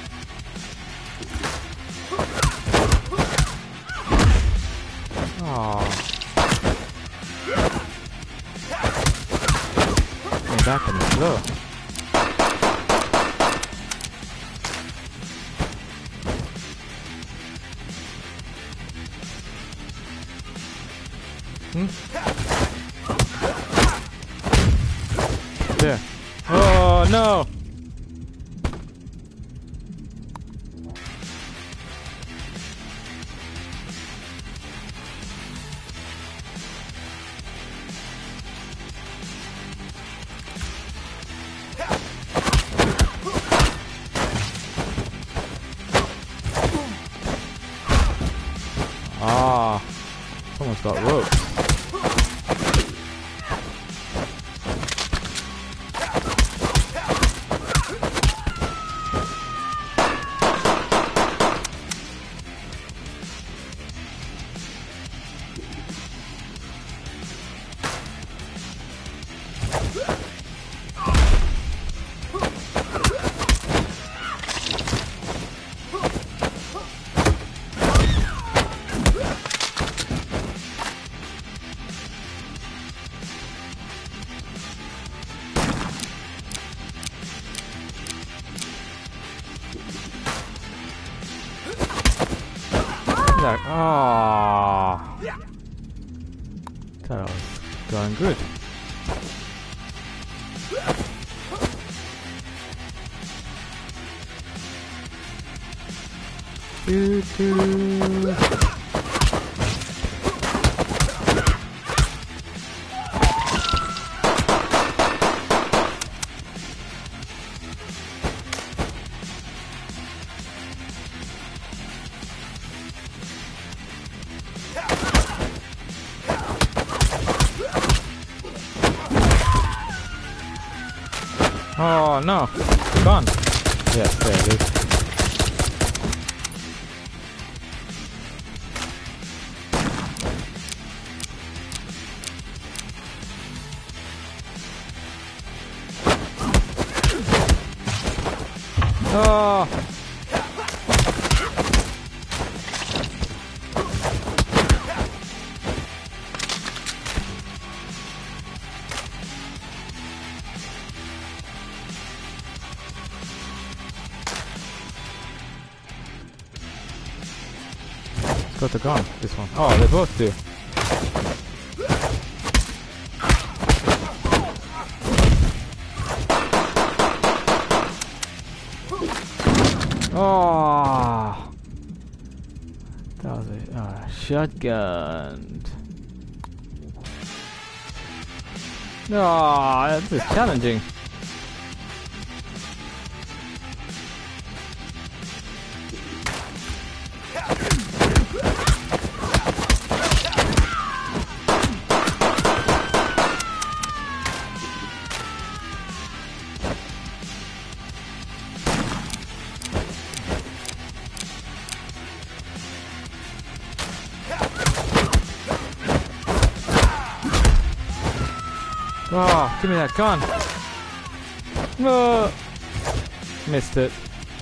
Aww. Came back in the flow. There. Oh no! Ah, someone's got ropes. Like, ah, that was going good. Doo doo. Oh no, gone. Yes, there it is. Oh. Got the gun, this one. Oh, they both do. Oh, that was a shotgun. Oh, this is challenging. Oh, give me that gun. No. Missed it.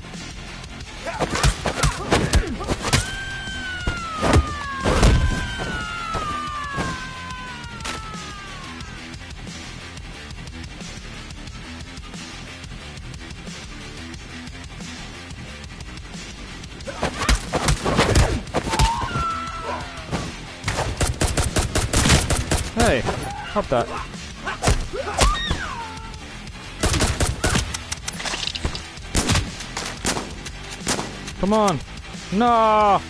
Hey, help that. Come on. No.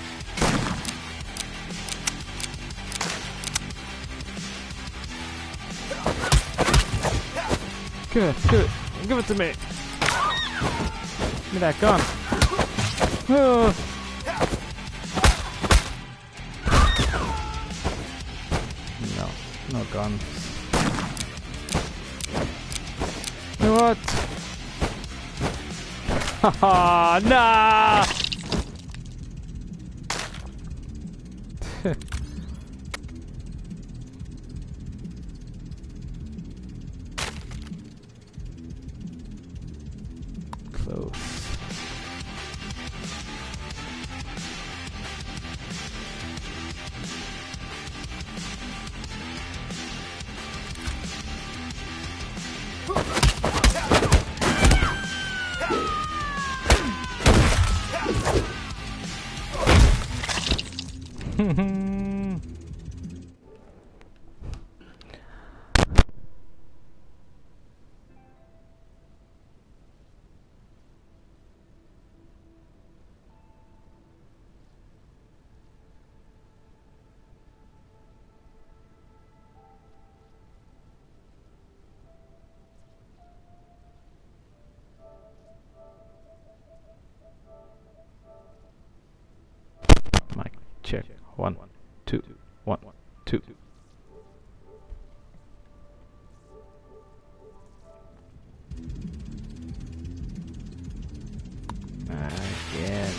Good, good. Give it to me. Give me that gun. Oh. No guns. What? Haha, nah! Close. Mic check. 1, 2, 1, 2. Again.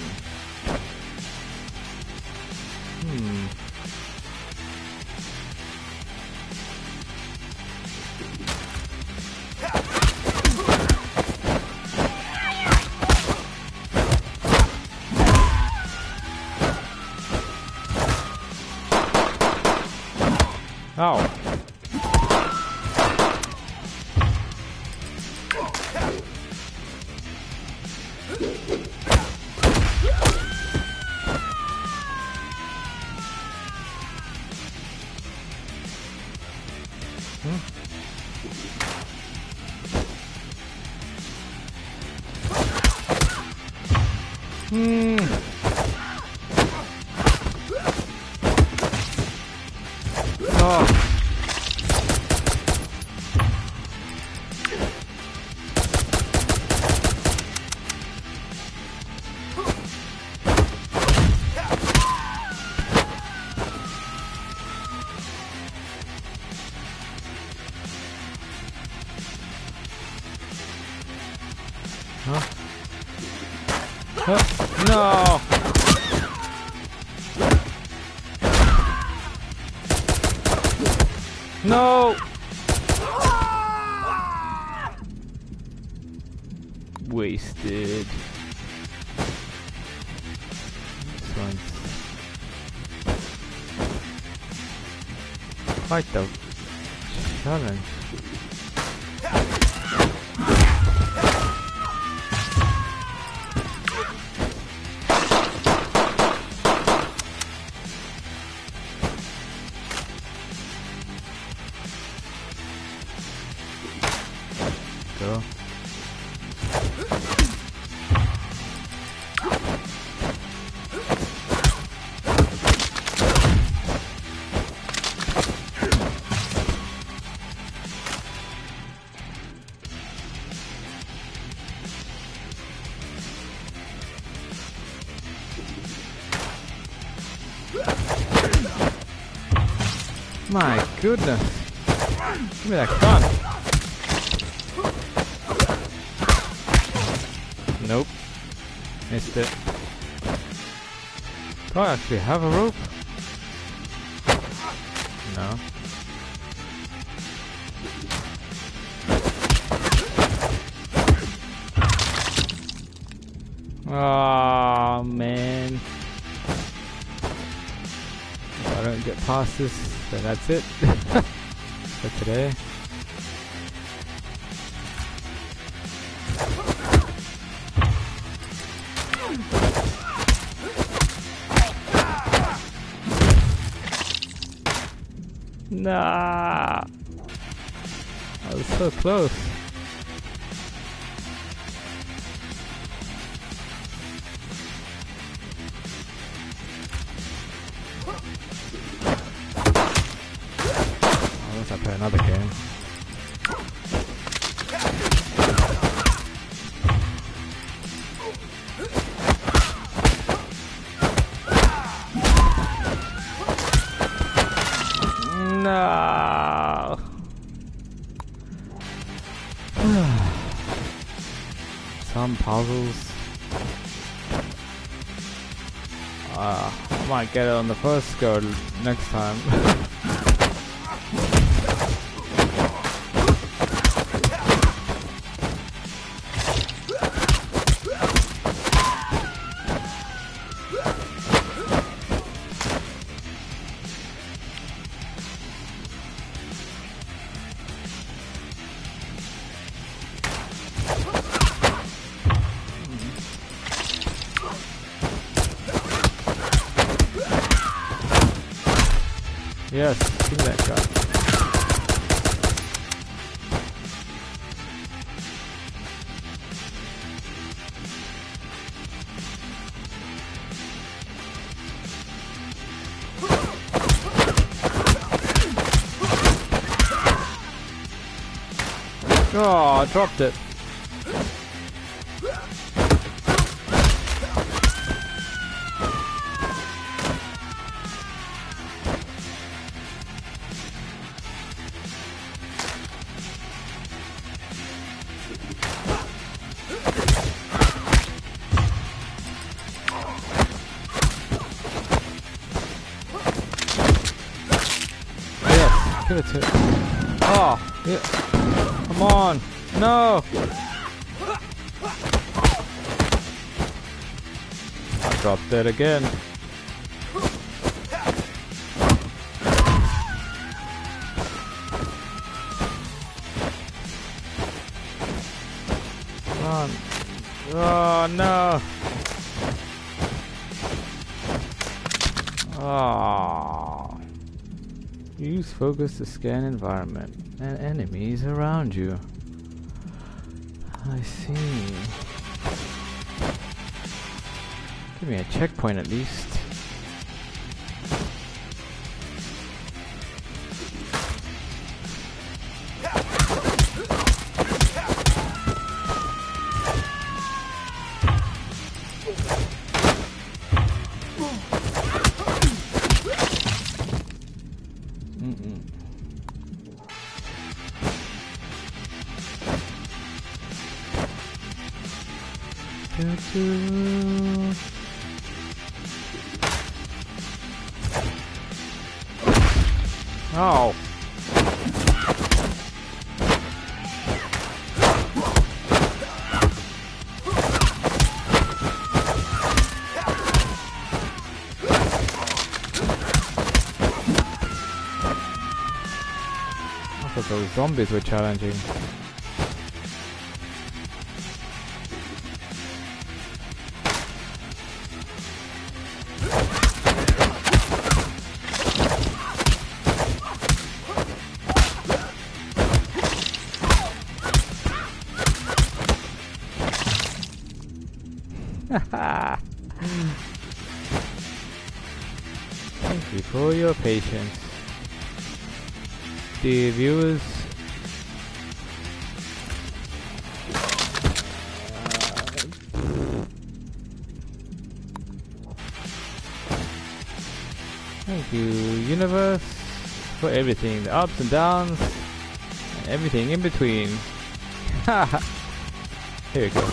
Ow. Oh. Huh? No! No! Wasted. This one's quite the challenge. Go. My goodness. Give me that gun. Nope. Missed it. Do I actually have a rope? No. Oh man. If I don't get past this, then that's it for today. Nah. I was so close. Unless I play another game. No. Some puzzles. I might get it on the first go next time. Yes, give me that shot. Oh, I dropped it. Give it to it. Oh, yeah. Come on. No. I dropped it again. Come on. Oh, no. Oh. Use focus to scan environment and enemies around you. I see. Give me a checkpoint at least. Oh. I thought those zombies were challenging. Thank you for your patience, dear viewers. Thank you, universe, for everything, the ups and downs, and everything in between. Here we go.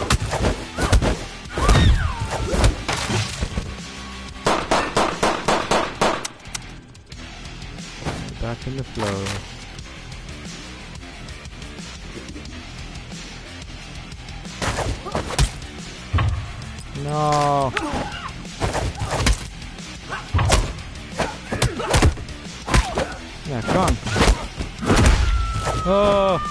Back in the flow. No. Yeah, come on. Oh.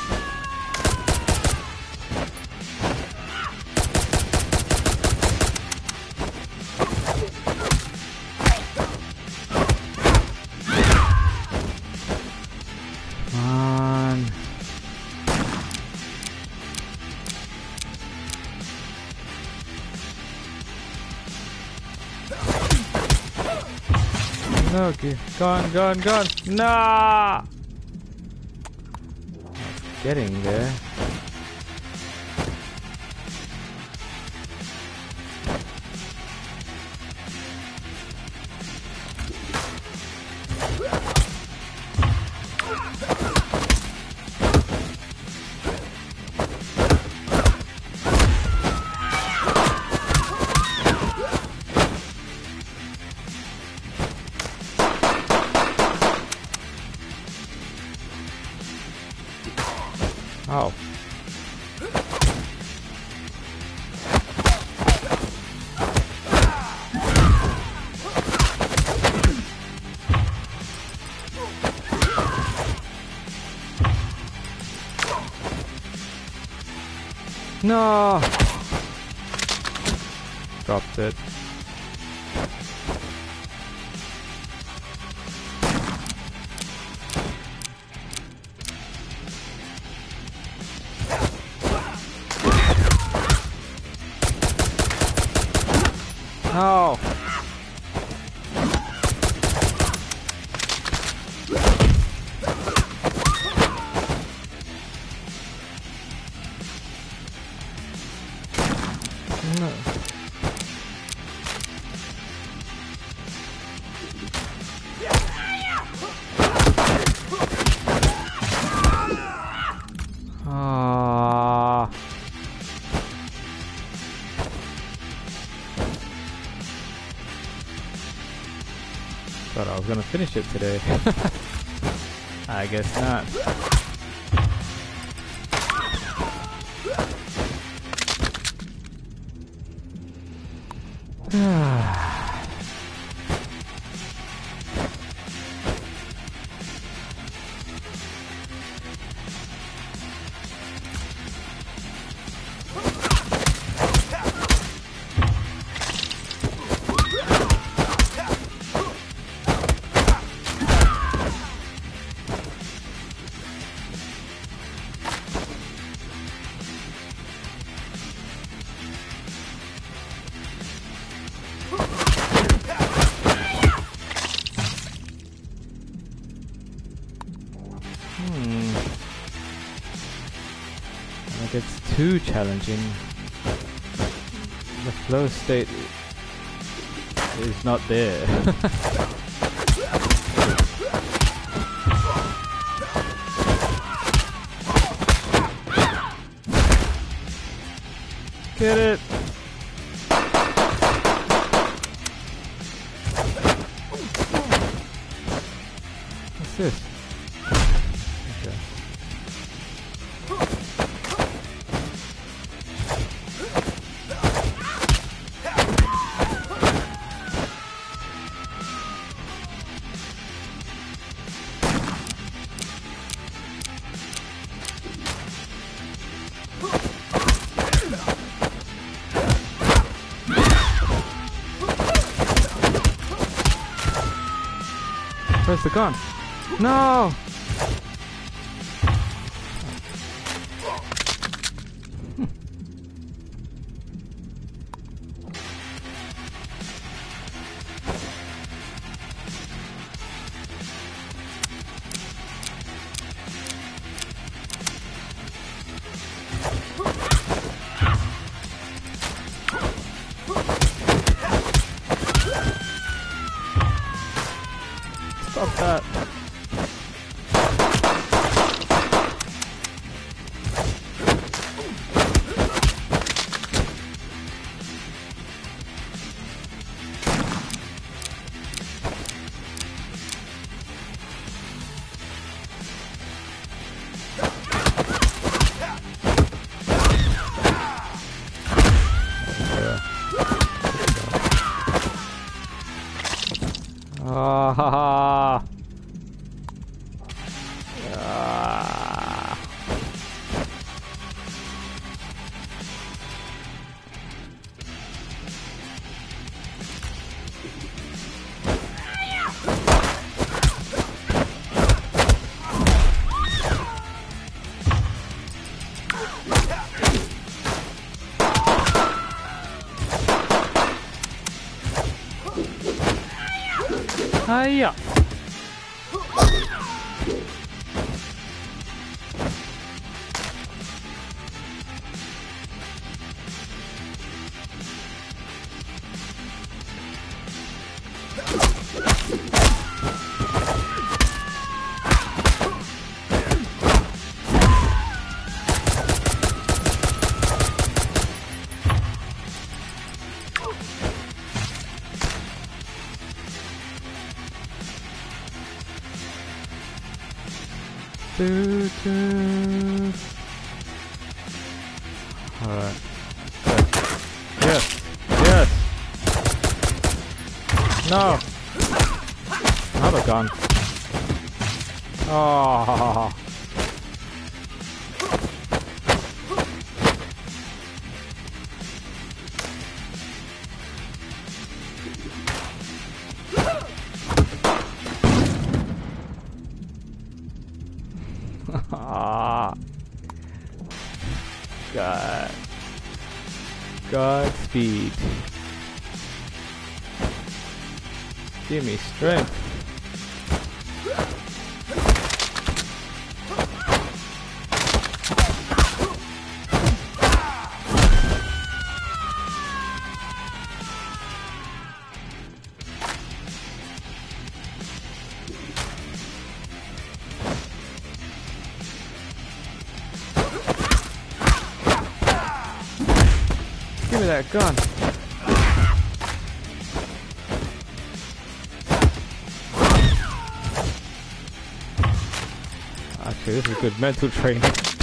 Okay, gone. Nah! Getting there. Oh. No. Dropped it. No. No. Ah. Thought I was gonna finish it today. I guess not. Like it's too challenging. The flow state is not there. Get it! What's this? Okay. Where's the gun? No! Stop that. Yeah. Ah, ha, ha. Ah. Hiya. Alright. Yes. Yes. No. Another gun. Oh. God. Godspeed. Give me strength. Give me that gun. Actually, this is good mental training.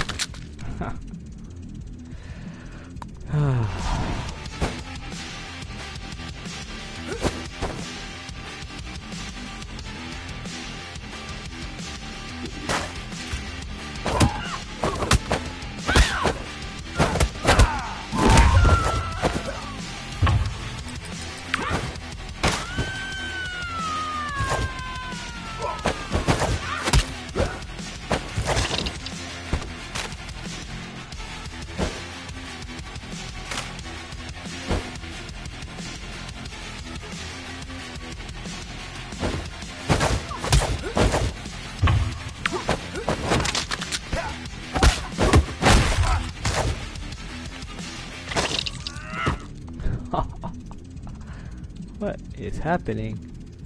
What is happening?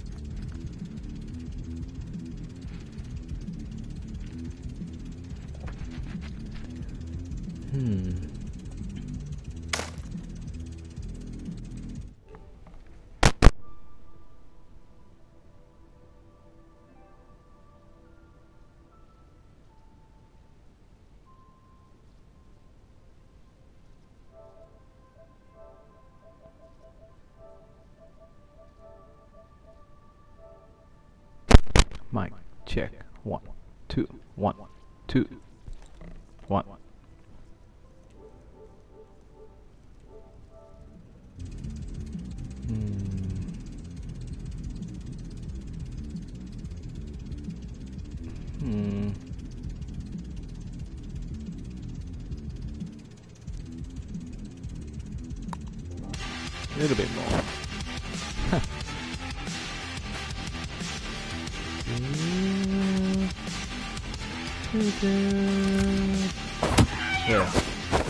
Mic check. 1, 2, 1, 2, 1. A little bit more. Yeah.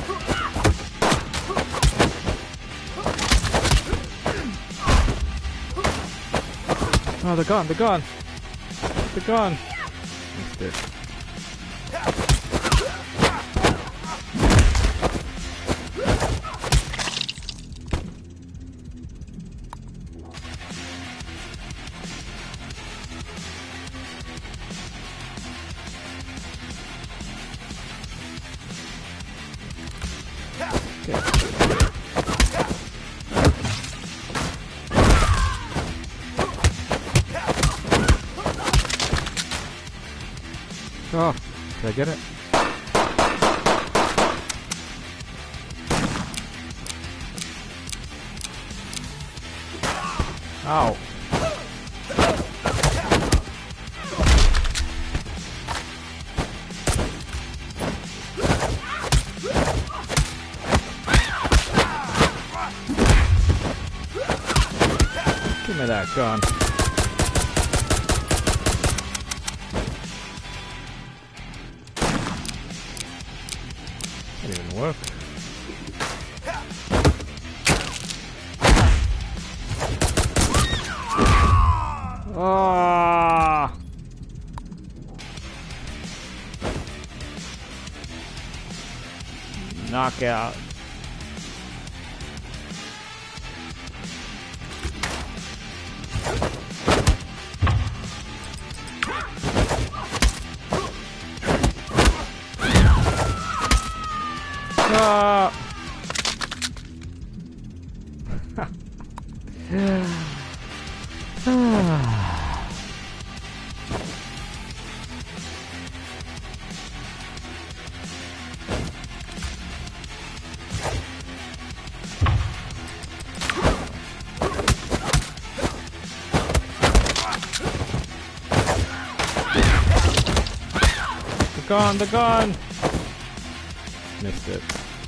Oh, the gun, the gun! The gun! What's this? Oh, did I get it? Ow. Give me that gun. Didn't even work. Oh. Knockout. Ah. The gun! Missed it.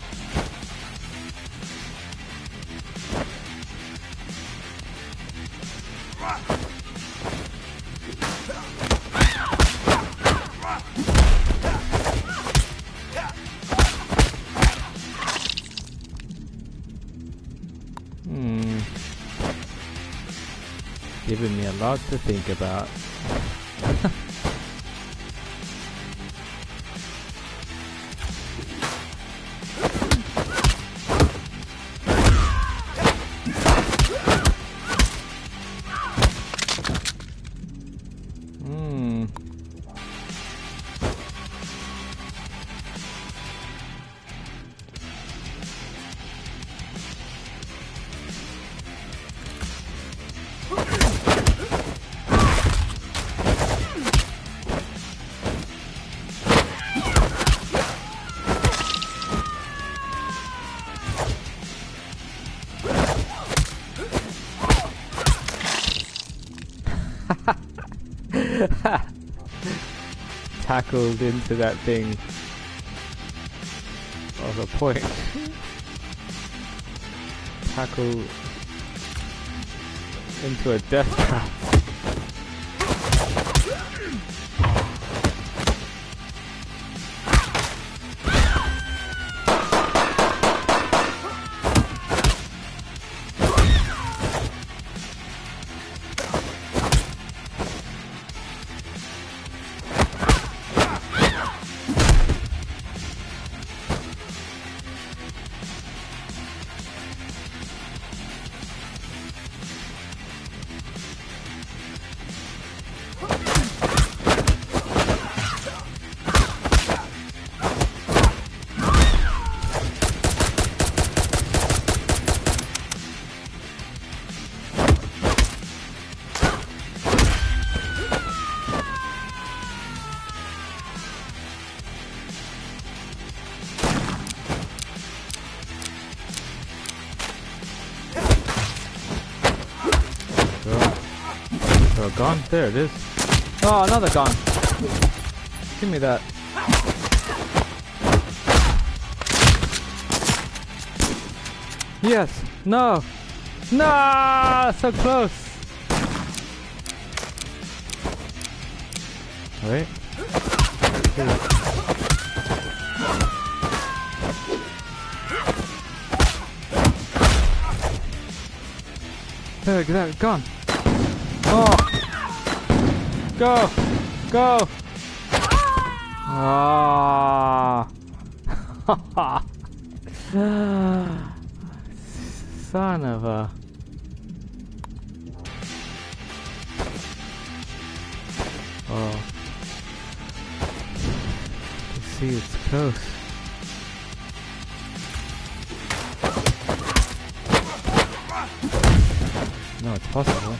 Giving me a lot to think about. Tackled into that thing. What was the point? Tackle into a death trap. Gun? There it is. Oh, another gun. Give me that. Yes. No. No. So close. Wait. There, get that gun. Oh. Go! Go! Ah! Son of a... Oh. You see, it's close. No, it's possible.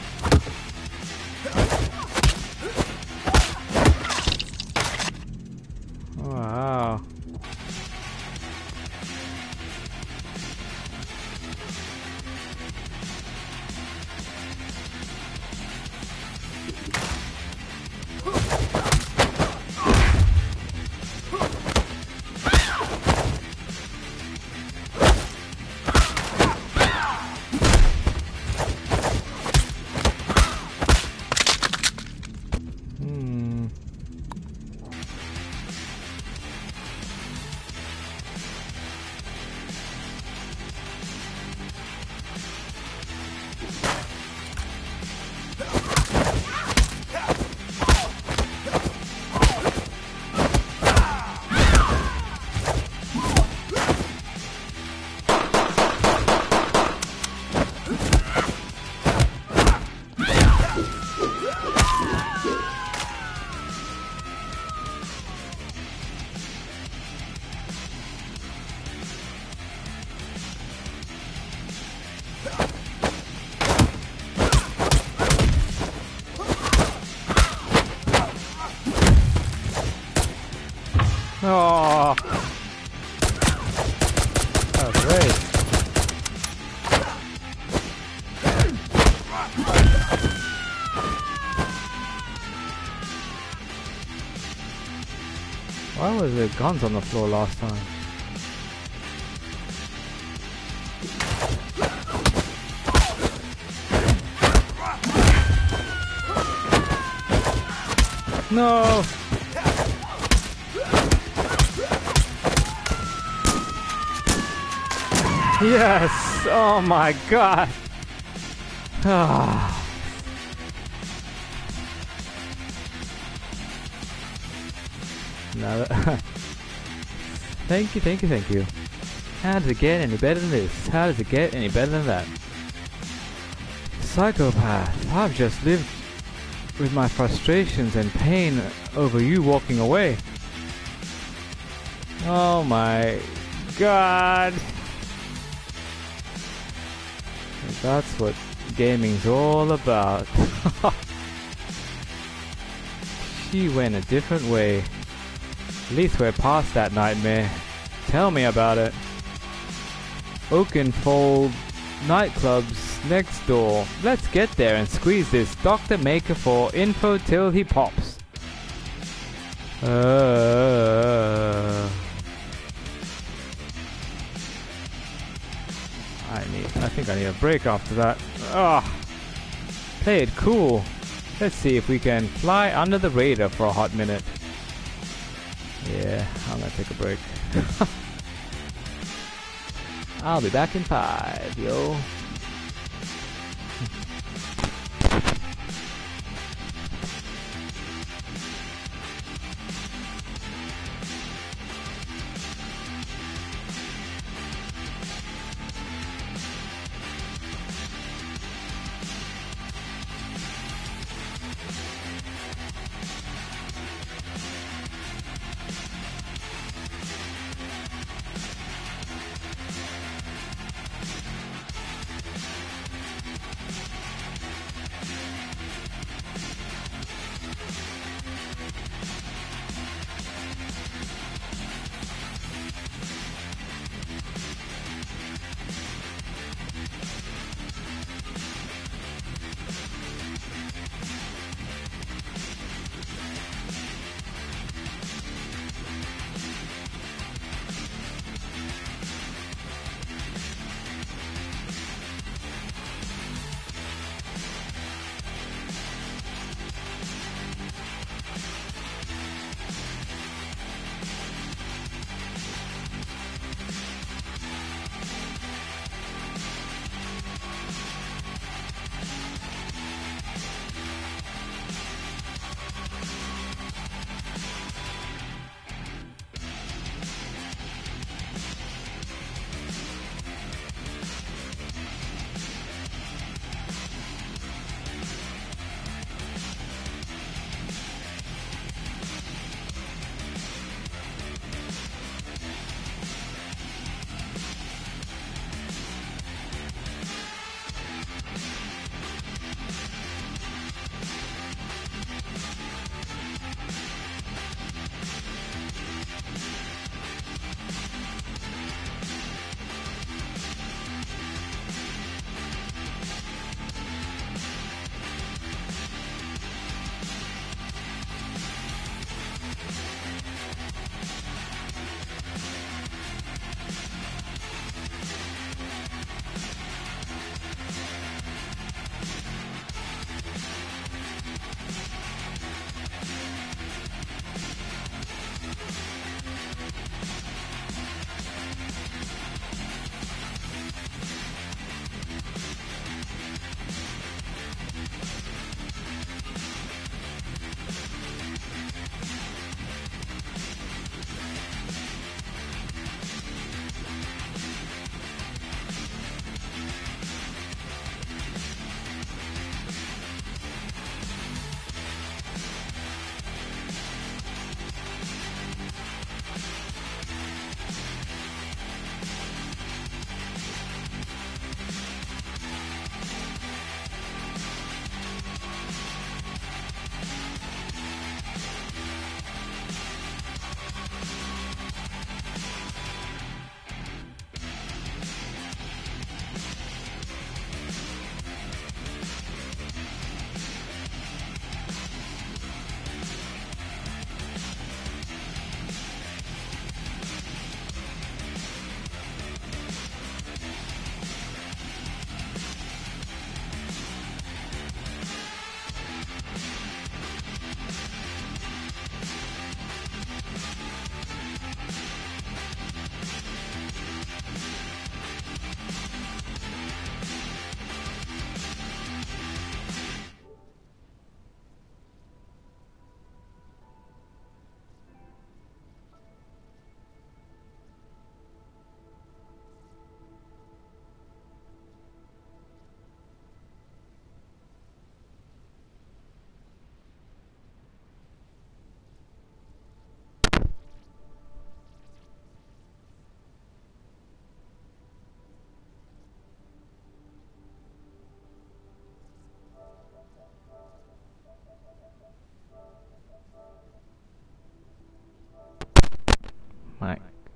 Oh, that was great. Why was there guns on the floor last time? No! Yes! Oh my god! Ah. Now thank you, thank you, thank you. How does it get any better than this? How does it get any better than that? Psychopath, I've just lived with my frustrations and pain over you walking away. Oh my god. That's what gaming's all about. She went a different way. At least we're past that nightmare. Tell me about it. Oakenfold nightclub's next door. Let's get there and squeeze this Dr. Maker for info till he pops. I think I need a break after that. Play it cool. Let's see if we can fly under the radar for a hot minute. Yeah, I'm gonna take a break. I'll be back in 5, yo.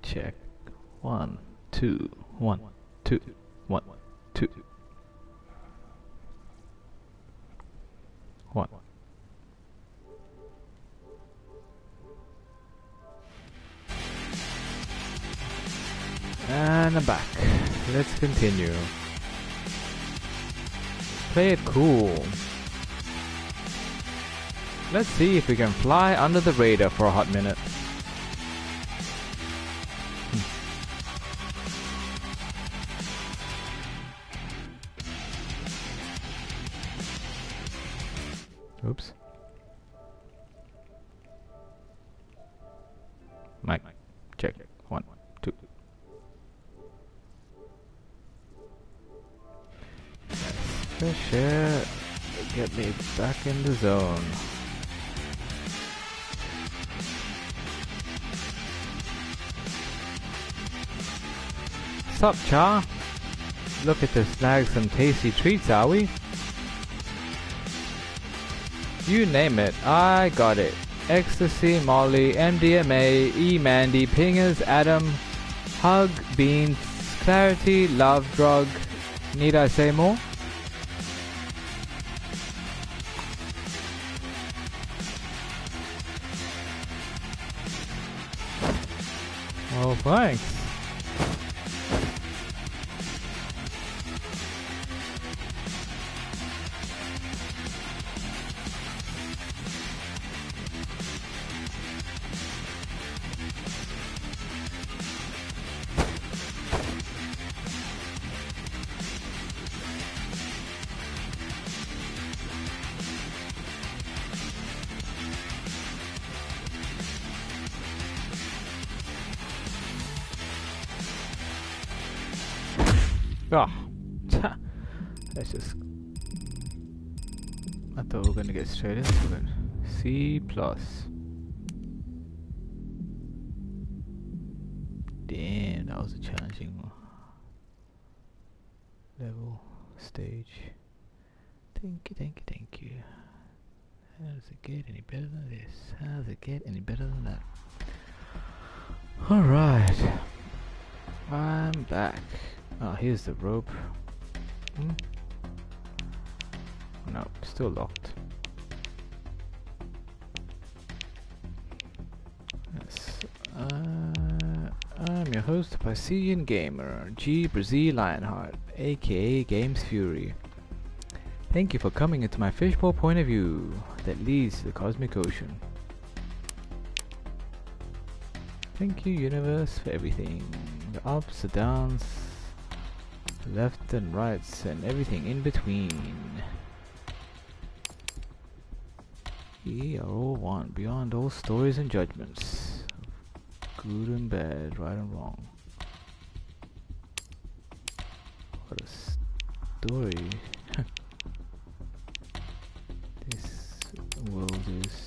check. 1, 2, 1, 2, 1, 2. 1. And I'm back. Let's continue. Play it cool. Let's see if we can fly under the radar for a hot minute. Oops. Mic. Check. 1, 2. Fresh air. Get me back in the zone. Sup, Cha? Looking to snag some tasty treats, are we? You name it, I got it. Ecstasy, Molly, MDMA, E-Mandy, Pingers, Adam, Hug, Beans, Clarity, Love, Drug. Need I say more? Well, thanks. Oh, let's just. I thought we were gonna get straight into it. C plus. Damn, that was a challenging level stage. Thank you, thank you, thank you. How does it get any better than this? How does it get any better than that? Alright. I'm back. Oh, here's the rope. No, still locked. Yes. I'm your host, Piscean Gamer, GaMeZ LioNHearT, aka Games Fury. Thank you for coming into my fishbowl point of view that leads to the cosmic ocean. Thank you, universe, for everything. The ups, the downs, left and rights, and everything in between. Ye are all one, beyond all stories and judgments. Good and bad, right and wrong. What a story this world is.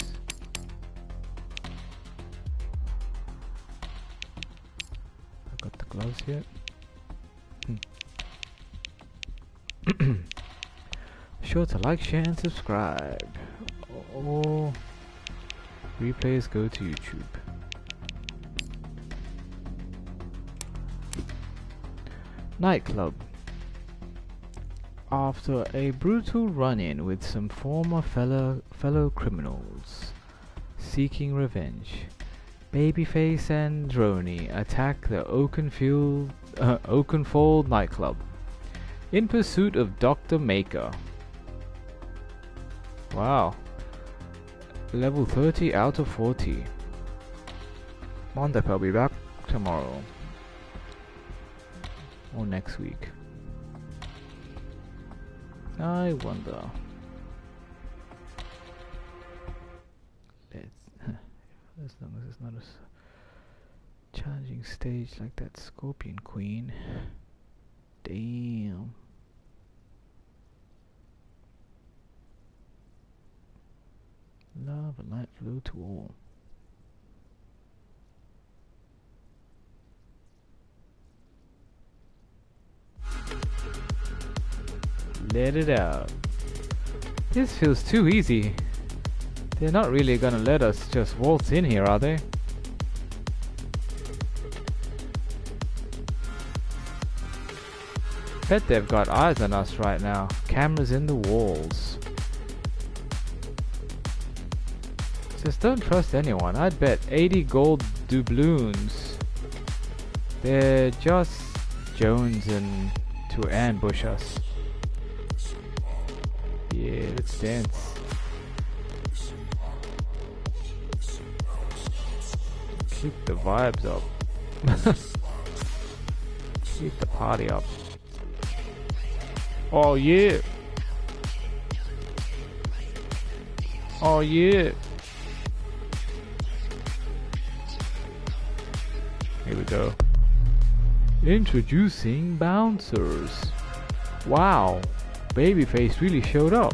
I got the gloves yet? Sure to like, share, and subscribe. All replays go to YouTube. Nightclub. After a brutal run-in with some former fellow criminals seeking revenge, Babyface and Droney attack the Oakenfold nightclub in pursuit of Dr. Maker. Wow. Level 30 out of 40. Wonder if I'll be back tomorrow. Or next week. I wonder. As long as it's not a challenging stage like that Scorpion Queen. Damn. Love and light flow to all. Let it out. This feels too easy. They're not really gonna let us just waltz in here, are they? Bet they've got eyes on us right now. Cameras in the walls. Just don't trust anyone. I'd bet 80 gold doubloons they're just jonesing to ambush us. Yeah, let's dance. Keep the vibes up. Keep the party up. Oh yeah. Oh yeah. Here we go. Introducing bouncers. Wow, Babyface really showed up.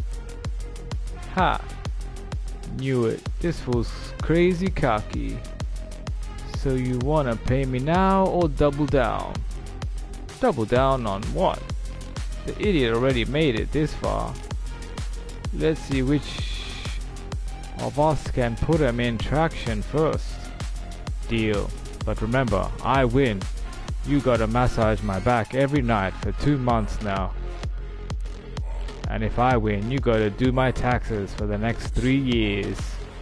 Ha! Knew it. This fool's crazy cocky. So you wanna pay me now or double down? Double down on what? The idiot already made it this far. Let's see which of us can put him in traction first. Deal. But remember, I win. You gotta massage my back every night for 2 months now. And if I win, you gotta do my taxes for the next 3 years.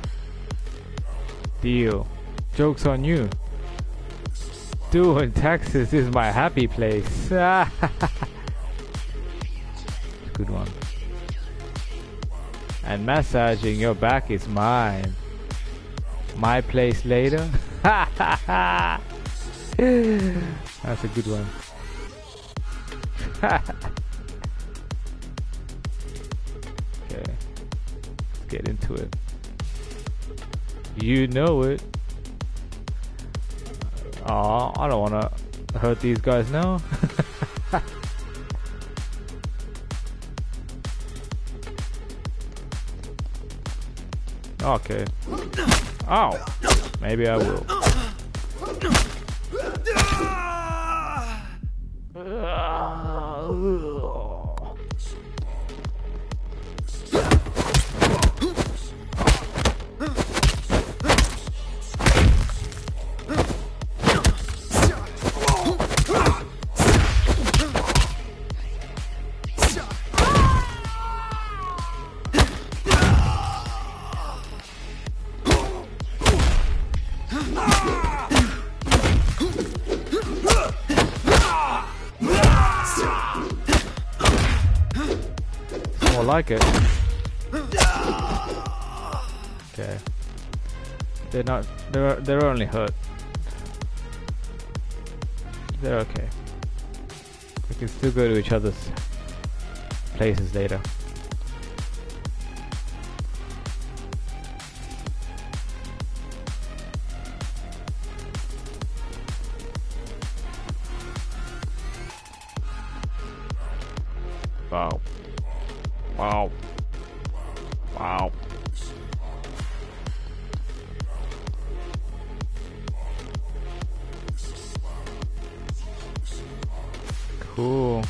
Deal. Joke's on you. Doing taxes is my happy place. Good one. And massaging your back is mine. My place later. That's a good one. Okay, let's get into it. You know it. Aw, I don't wanna hurt these guys now. Okay. Oh, maybe I will. Like it. Okay. They're not. They're only hurt. They're okay. We can still go to each other's places later. Wow. Wow. Wow. Cool.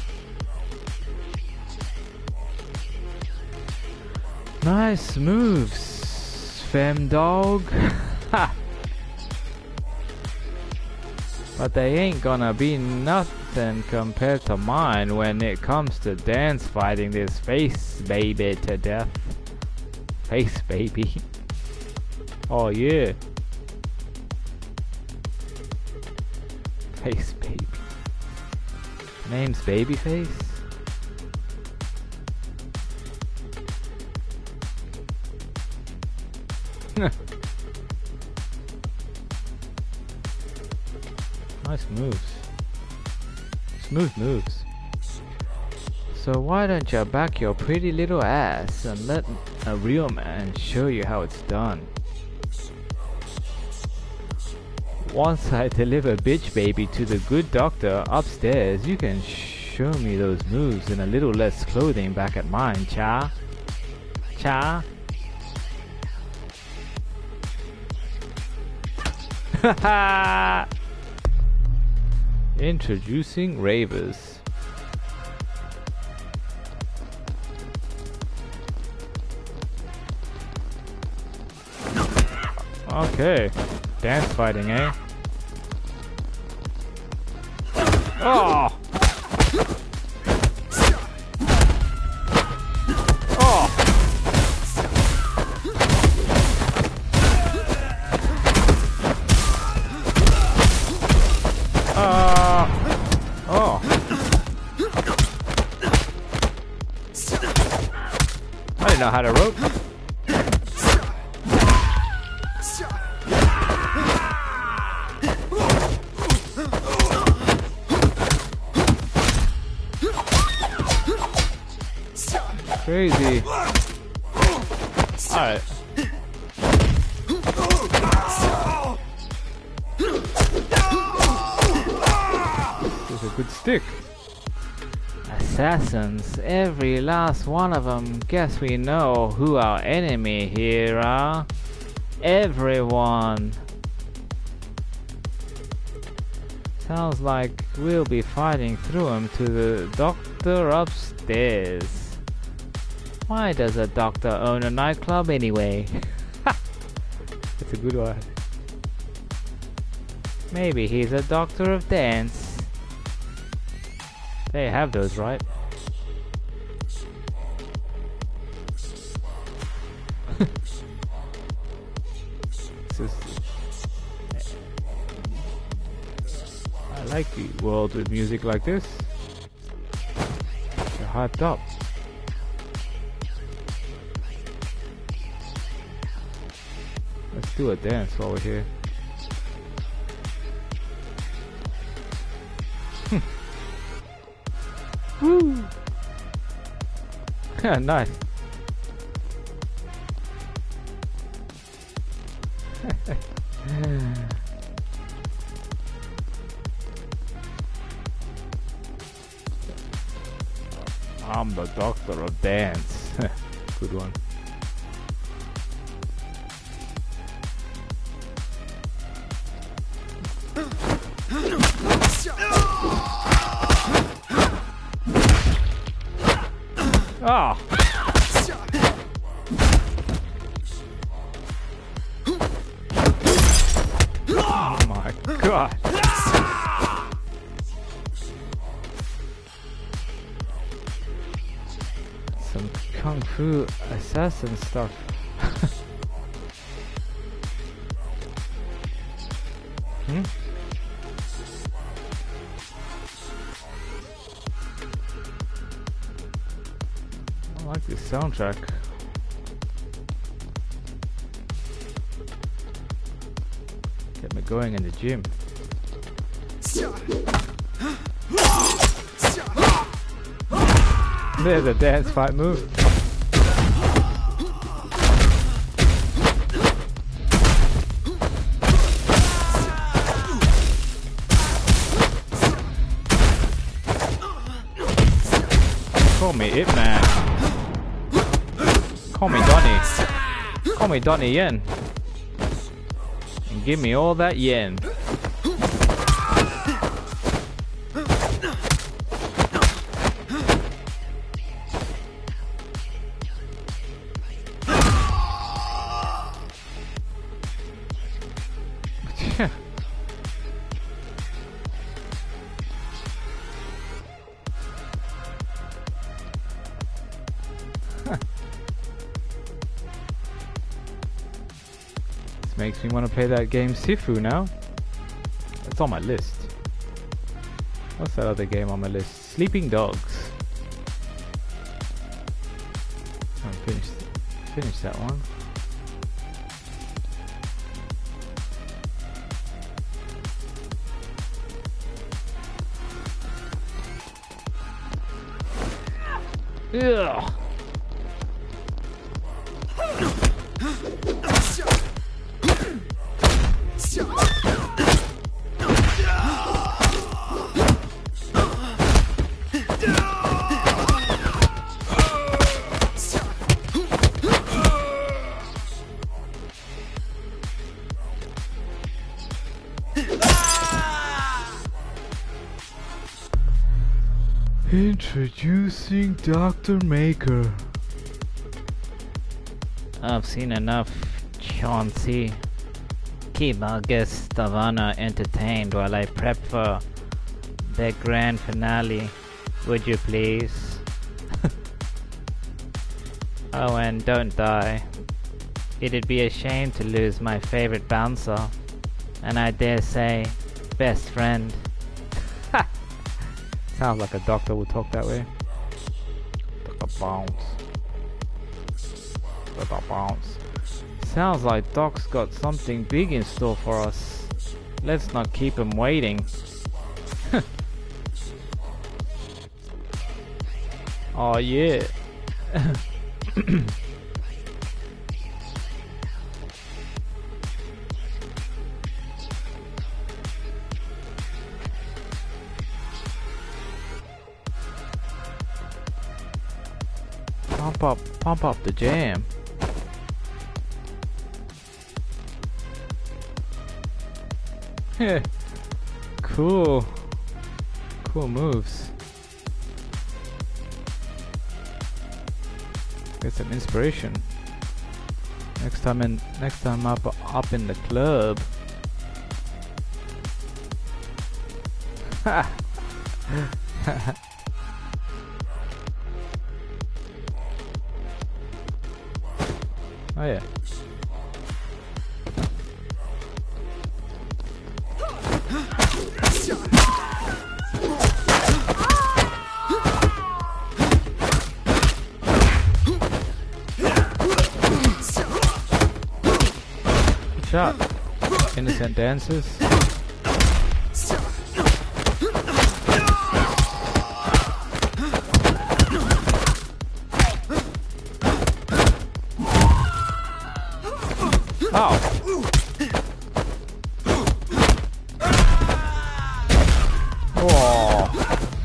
Nice moves, fem dog. Ha! But they ain't gonna be nothing compared to mine when it comes to dance fighting this face baby to death. Face baby. Oh yeah. Face baby. Name's Babyface? Nice moves. Smooth moves. So why don't you back your pretty little ass and let a real man show you how it's done. Once I deliver bitch baby to the good doctor upstairs, you can show me those moves in a little less clothing back at mine, cha? Cha? Haha! Introducing ravers. Okay, dance fighting, eh? Oh! I didn't know how to rope. Crazy. Alright. This is a good stick. Assassins, every last one of them. Guess we know who our enemy here are. Everyone. Sounds like we'll be fighting through him to the doctor upstairs. Why does a doctor own a nightclub anyway? That's a good one. Maybe he's a doctor of dance. They have those, right? I like the world with music like this. They're hyped up. Let's do a dance while we're here. Woo! Nice. I'm the doctor of dance. Good one. Oh. Oh my god. Some kung fu assassin stuff. Hmm? I like this soundtrack. Get me going in the gym. There's a dance fight move. Call me It Man. Call me Donnie. Call me Donnie Yen. And give me all that yen. Makes me want to play that game Sifu now. It's on my list. What's that other game on my list? Sleeping Dogs. I finished that one. Ugh. Introducing Dr. Maker. I've seen enough, Chauncey. Keep our guest of honor entertained while I prep for the grand finale, would you please? Oh, and don't die. It'd be a shame to lose my favorite bouncer, and I dare say, best friend. Sounds like a doctor would talk that way. Dr. bounce. With a bounce. Sounds like Doc's got something big in store for us. Let's not keep him waiting. Oh yeah. Pump up the jam. Cool moves. Get some inspiration. Next time up in the club. Oh yeah. Good shot. Innocent dances. Oh. Whoa.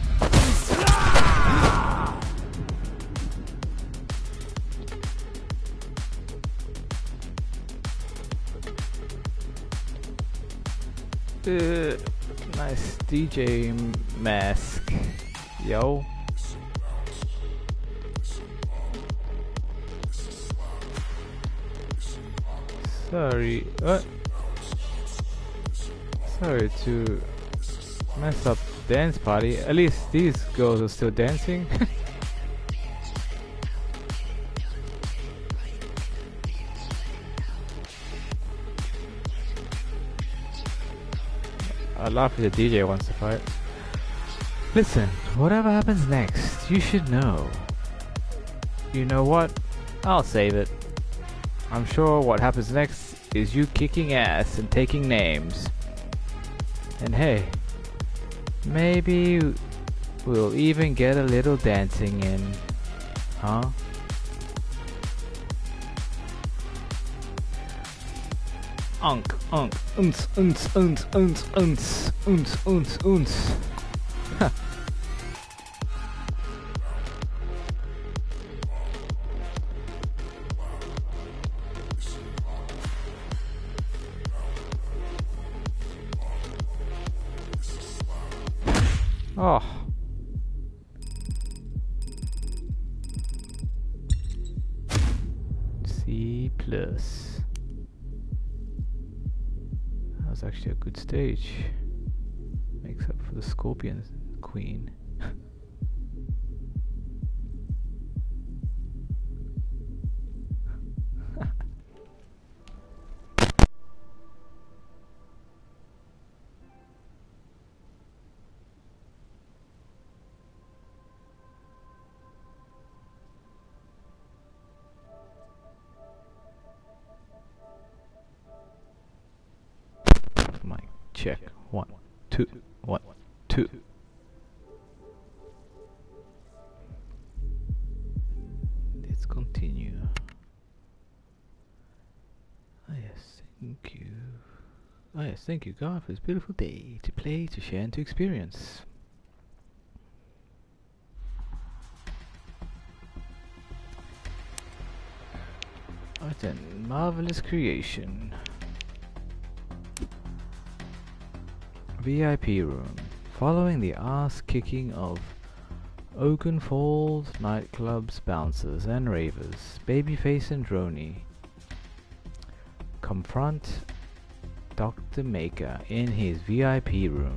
Nice DJ mask. Yo. Sorry, what? Sorry to mess up the dance party. At least these girls are still dancing. I'd laugh if the DJ wants to fight. Listen, whatever happens next, you should know. You know what? I'll save it. I'm sure what happens next is you kicking ass and taking names. And hey, maybe we'll even get a little dancing in. Huh? Unk, unts, unts, unts, unts, unts, unts, unts, unts. Huh. Oh. C+. That was actually a good stage. Makes up for the Scorpion Queen. Mic check. 1, 2, 1, 2. Let's continue. Oh yes, thank you. Oh yes, thank you God for this beautiful day to play, to share and to experience. What a marvelous creation. VIP room. Following the ass-kicking of Oakenfold nightclub's bouncers and ravers, Babyface and Droney confront Dr. Maker in his VIP room.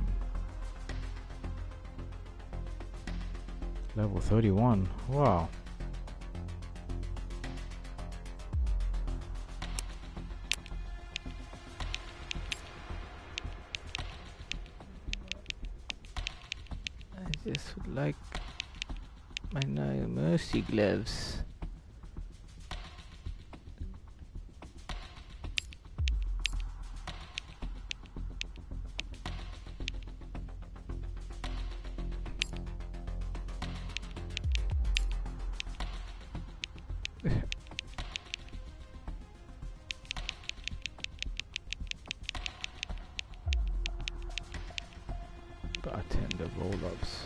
Level 31. Wow. I just would like My no mercy gloves. Bartender roll-ups.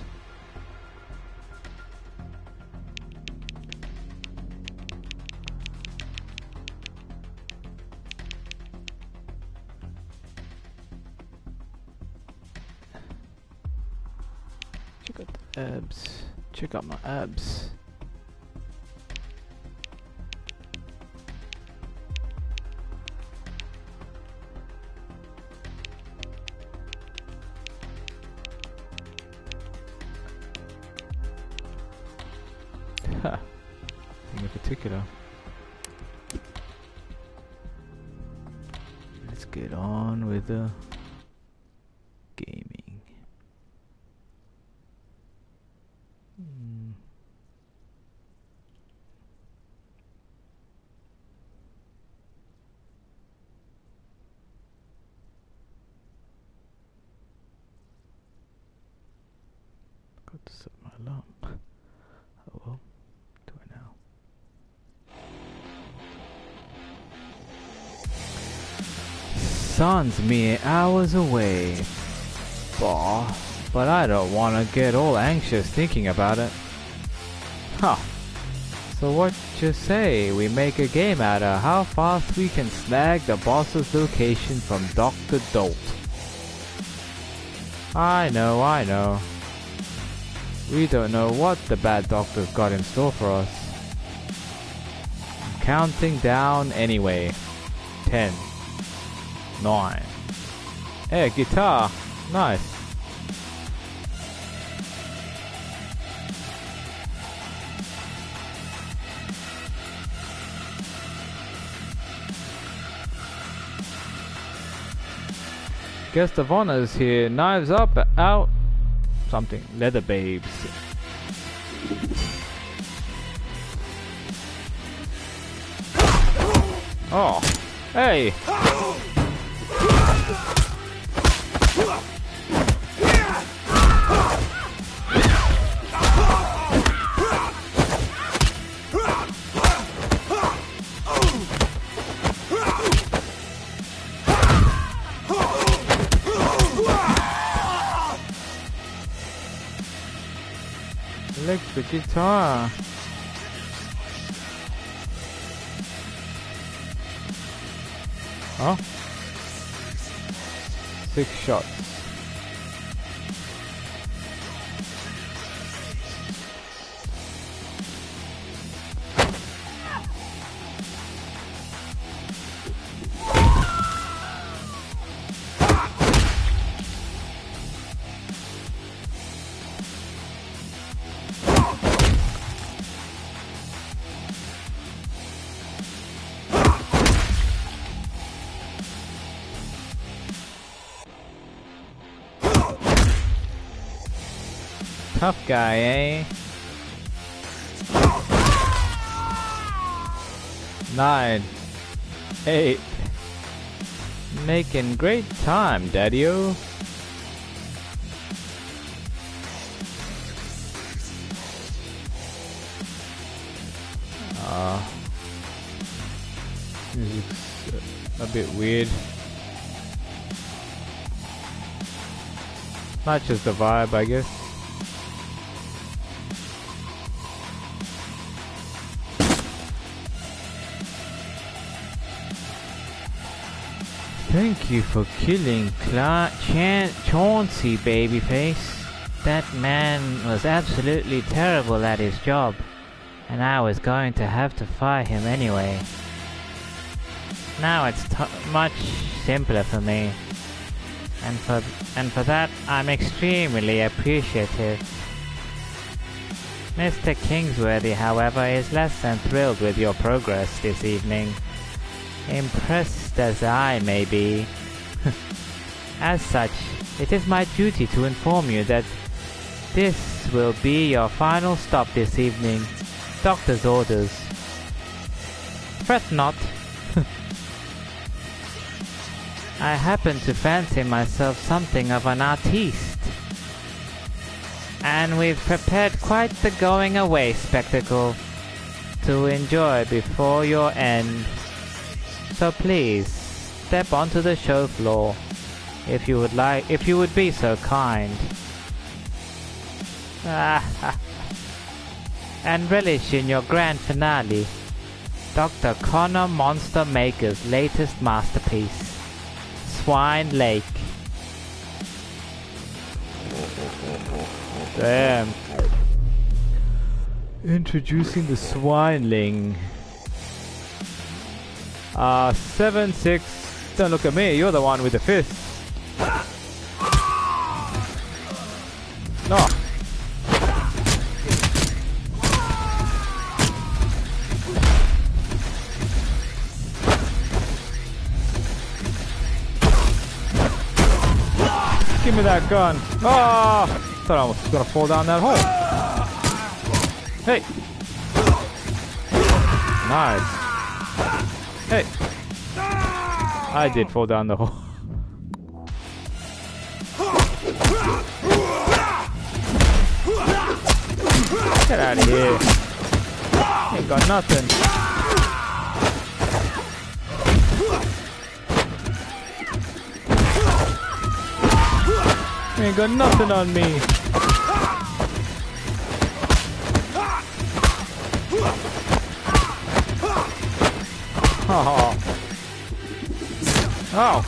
Check out the abs. Check out my abs. In particular. Let's get on with the gaming. Got to set my alarm. Oh well. Do it now. Sun's mere hours away. Bah, but I don't want to get all anxious thinking about it. Huh. So what you say we make a game out of how fast we can snag the boss's location from Dr. Dolt. I know. We don't know what the bad doctor's got in store for us. I'm counting down anyway. 10. 9. Hey, guitar. Nice. Guest of honor's here. Knives up, out. Something. Leather babes. Oh. Hey. Electric guitar. Huh? 6 shots. Tough guy, eh? 9. 8. Making great time, Daddy-o. Music's a bit weird. Matches the vibe, I guess. Thank you for killing Chauncey, babyface. That man was absolutely terrible at his job, and I was going to have to fire him anyway. Now it's much simpler for me, and for that I'm extremely appreciative. Mr. Kingsworthy, however, is less than thrilled with your progress this evening. Impressed as I may be. As such, it is my duty to inform you that This will be your final stop this evening. Doctor's orders. Fret not. I happen to fancy myself something of an artiste. And we've prepared quite the going away spectacle to enjoy before your end. So please, step onto the show floor if you would be so kind. And relish in your grand finale, Dr. Connor Monster Maker's latest masterpiece, Swine Lake. Damn. Introducing the Swineling. 7-6. Don't look at me, you're the one with the fist. No. Give me that gun. Ah! Thought I was gonna fall down that hole. Hey! Nice. Hey! I did fall down the hole. Get out of here. Ain't got nothing. Ain't got nothing on me. Oh. Oh.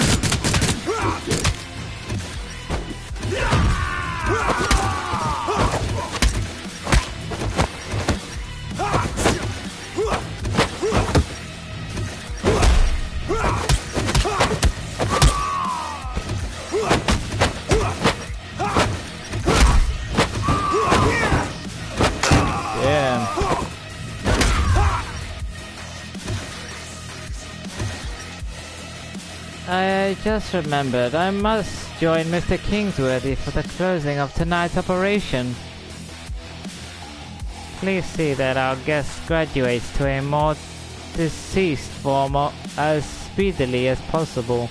I just remembered I must join Mr. Kingsworthy for the closing of tonight's operation. Please see that our guest graduates to a more deceased form as speedily as possible.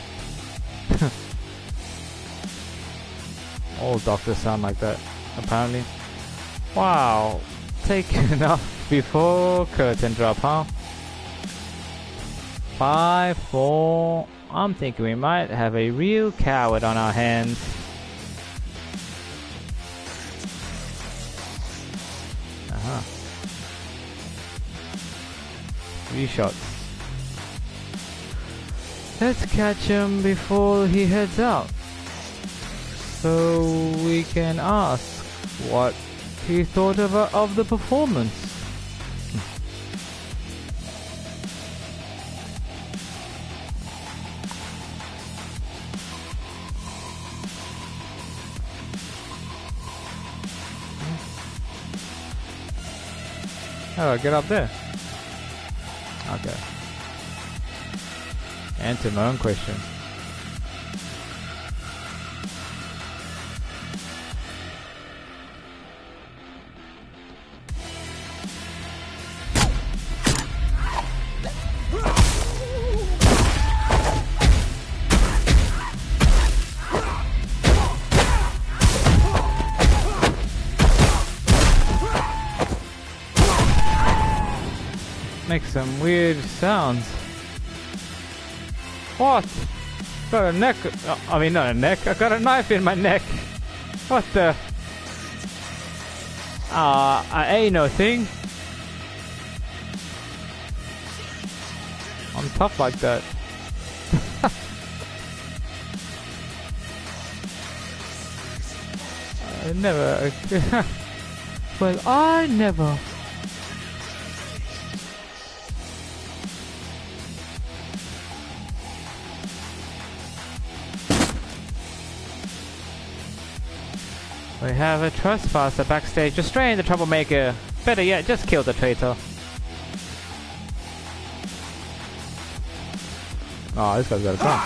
All doctors sound like that, apparently. Wow, taken off before curtain drop, huh? 5-4. I'm thinking we might have a real coward on our hands. Uh-huh. 3 shots. Let's catch him before he heads out, so we can ask what he thought of the performance. Oh, get up there. Okay. Answer my own question. Make some weird sounds. What? Got a neck. I mean, not a neck. I got a knife in my neck. What the? I ain't no thing. I'm tough like that. I never. Well, I never. We have a trespasser backstage. Restrain the troublemaker. Better yet, just kill the traitor. Oh, this guy's got a gun.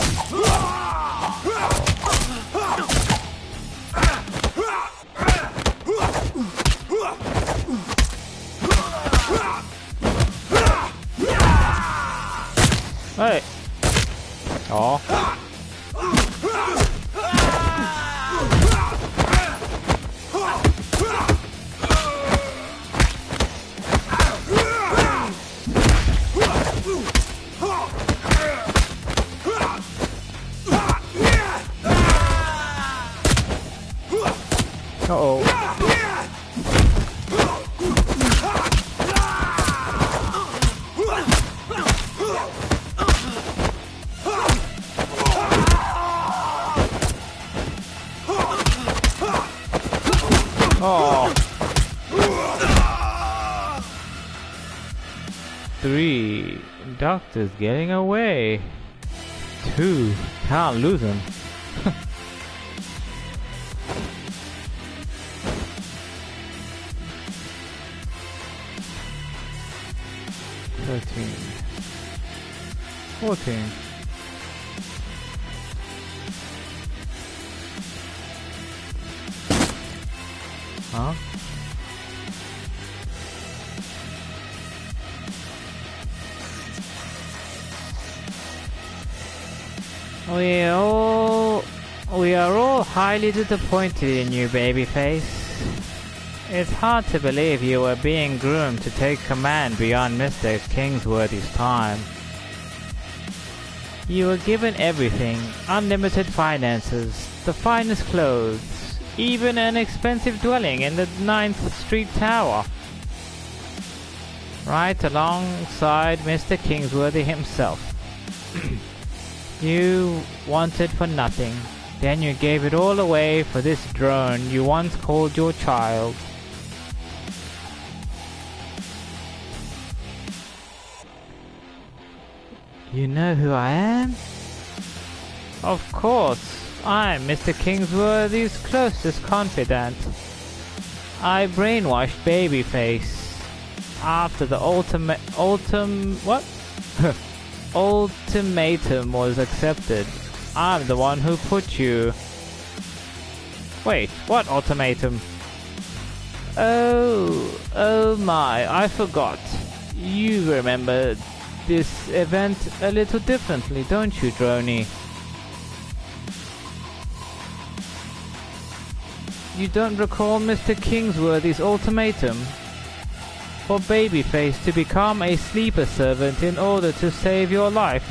Hey! Oh. Uh-oh. Oh. 3. Doctor's getting away. 2. Can't lose him. 13. 14. Huh? We are all highly disappointed in you, babyface. It's hard to believe you were being groomed to take command beyond Mr. Kingsworthy's time. You were given everything, unlimited finances, the finest clothes, even an expensive dwelling in the 9th Street Tower. Right alongside Mr. Kingsworthy himself. You wanted for nothing. Then you gave it all away for this drone you once called your child. You know who I am? Of course, I'm Mr. Kingsworthy's closest confidant. I brainwashed Babyface after the ultimatum was accepted. I'm the one who put you... Wait, what ultimatum? Oh my, I forgot. You remember this event a little differently, don't you, Droney? You don't recall Mr. Kingsworthy's ultimatum? For Babyface to become a sleeper servant in order to save your life.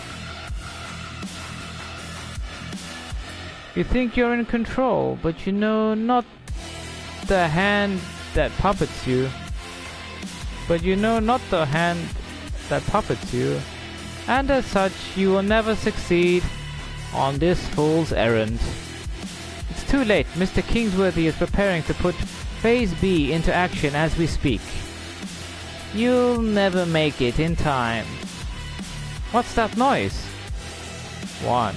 You think you're in control, but you know not the hand that puppets you. And as such, you will never succeed on this fool's errand. It's too late. Mr. Kingsworthy is preparing to put Phase B into action as we speak. You'll never make it in time. What's that noise? 1.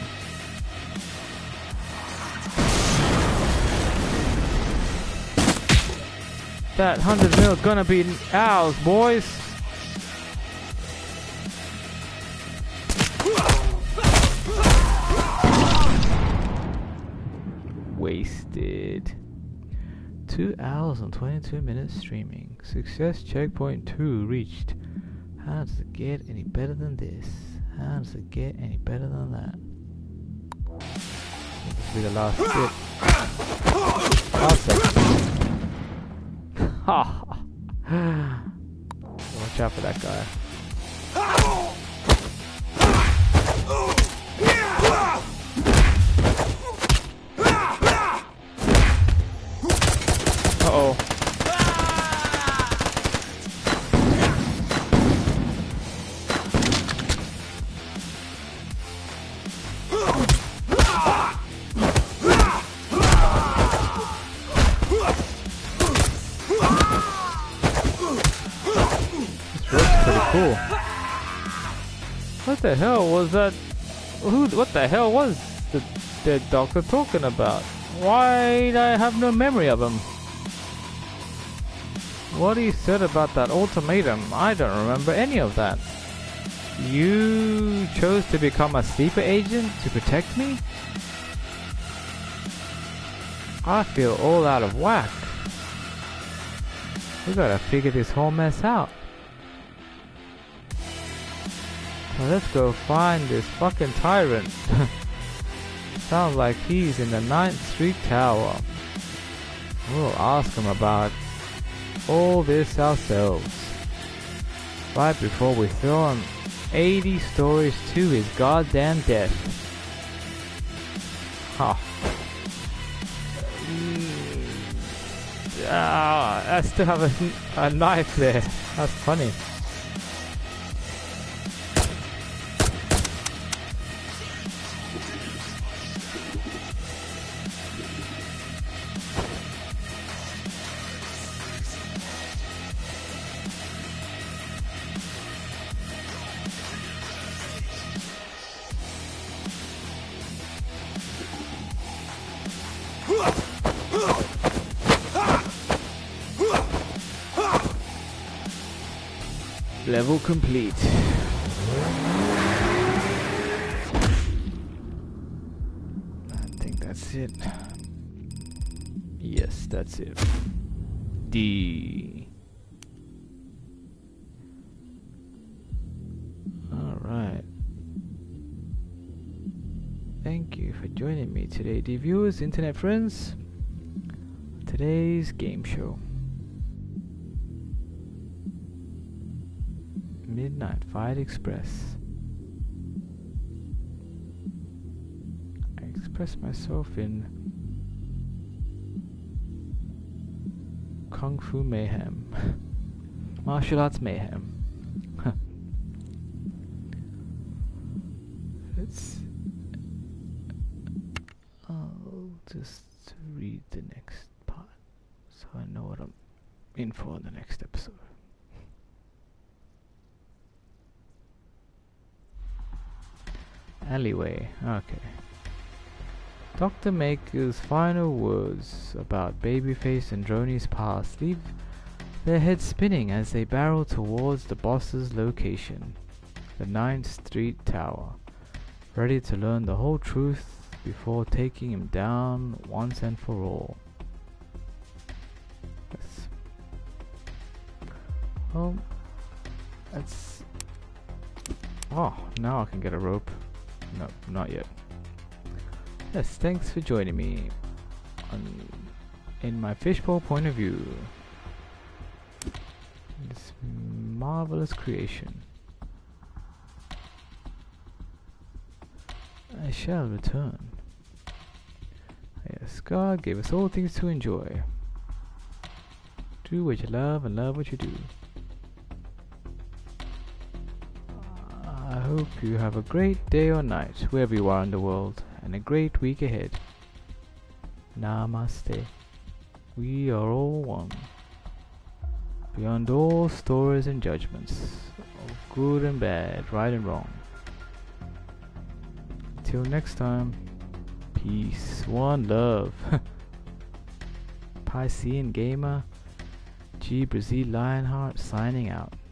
That 100 mil gonna be ours, boys. Wasted. 2 hours and 22 minutes streaming. Success checkpoint 2 reached. How does it get any better than this? How does it get any better than that? This will be the last bit. Last section. Ha! Watch out for that guy. Uh-oh. Cool. What the hell was that? What the hell was the doctor talking about? Why do I have no memory of him? What he said about that ultimatum, I don't remember any of that. You chose to become a sleeper agent to protect me? I feel all out of whack. We gotta figure this whole mess out. Well, let's go find this fucking tyrant. Sounds like he's in the 9th Street Tower. We'll ask him about all this ourselves. Right before we throw him 80 stories to his goddamn death. Ha. I still have a knife there. That's funny. Level complete. I think that's it. Yes, that's it. D. Alright. Thank you for joining me today, dear viewers, internet friends. Today's game show. Midnight Fight Express. I express myself in Kung Fu Mayhem. Martial Arts Mayhem. I'll just read the next part so I know what I'm in for in the next episode. Alleyway, okay. Dr. Maker's final words about Babyface and Droney's past leave their heads spinning as they barrel towards the boss's location, the 9th Street Tower, ready to learn the whole truth before taking him down once and for all. Yes. That's... Oh, now I can get a rope. No, not yet. Yes, thanks for joining me in my fishbowl point of view. This marvelous creation. I shall return. Yes, God gave us all things to enjoy. Do what you love and love what you do. I hope you have a great day or night wherever you are in the world, and a great week ahead. Namaste. We are all one. Beyond all stories and judgments of good and bad, right and wrong. Until next time, peace, one love. Piscean Gamer, GaMeZ LioNHearT signing out.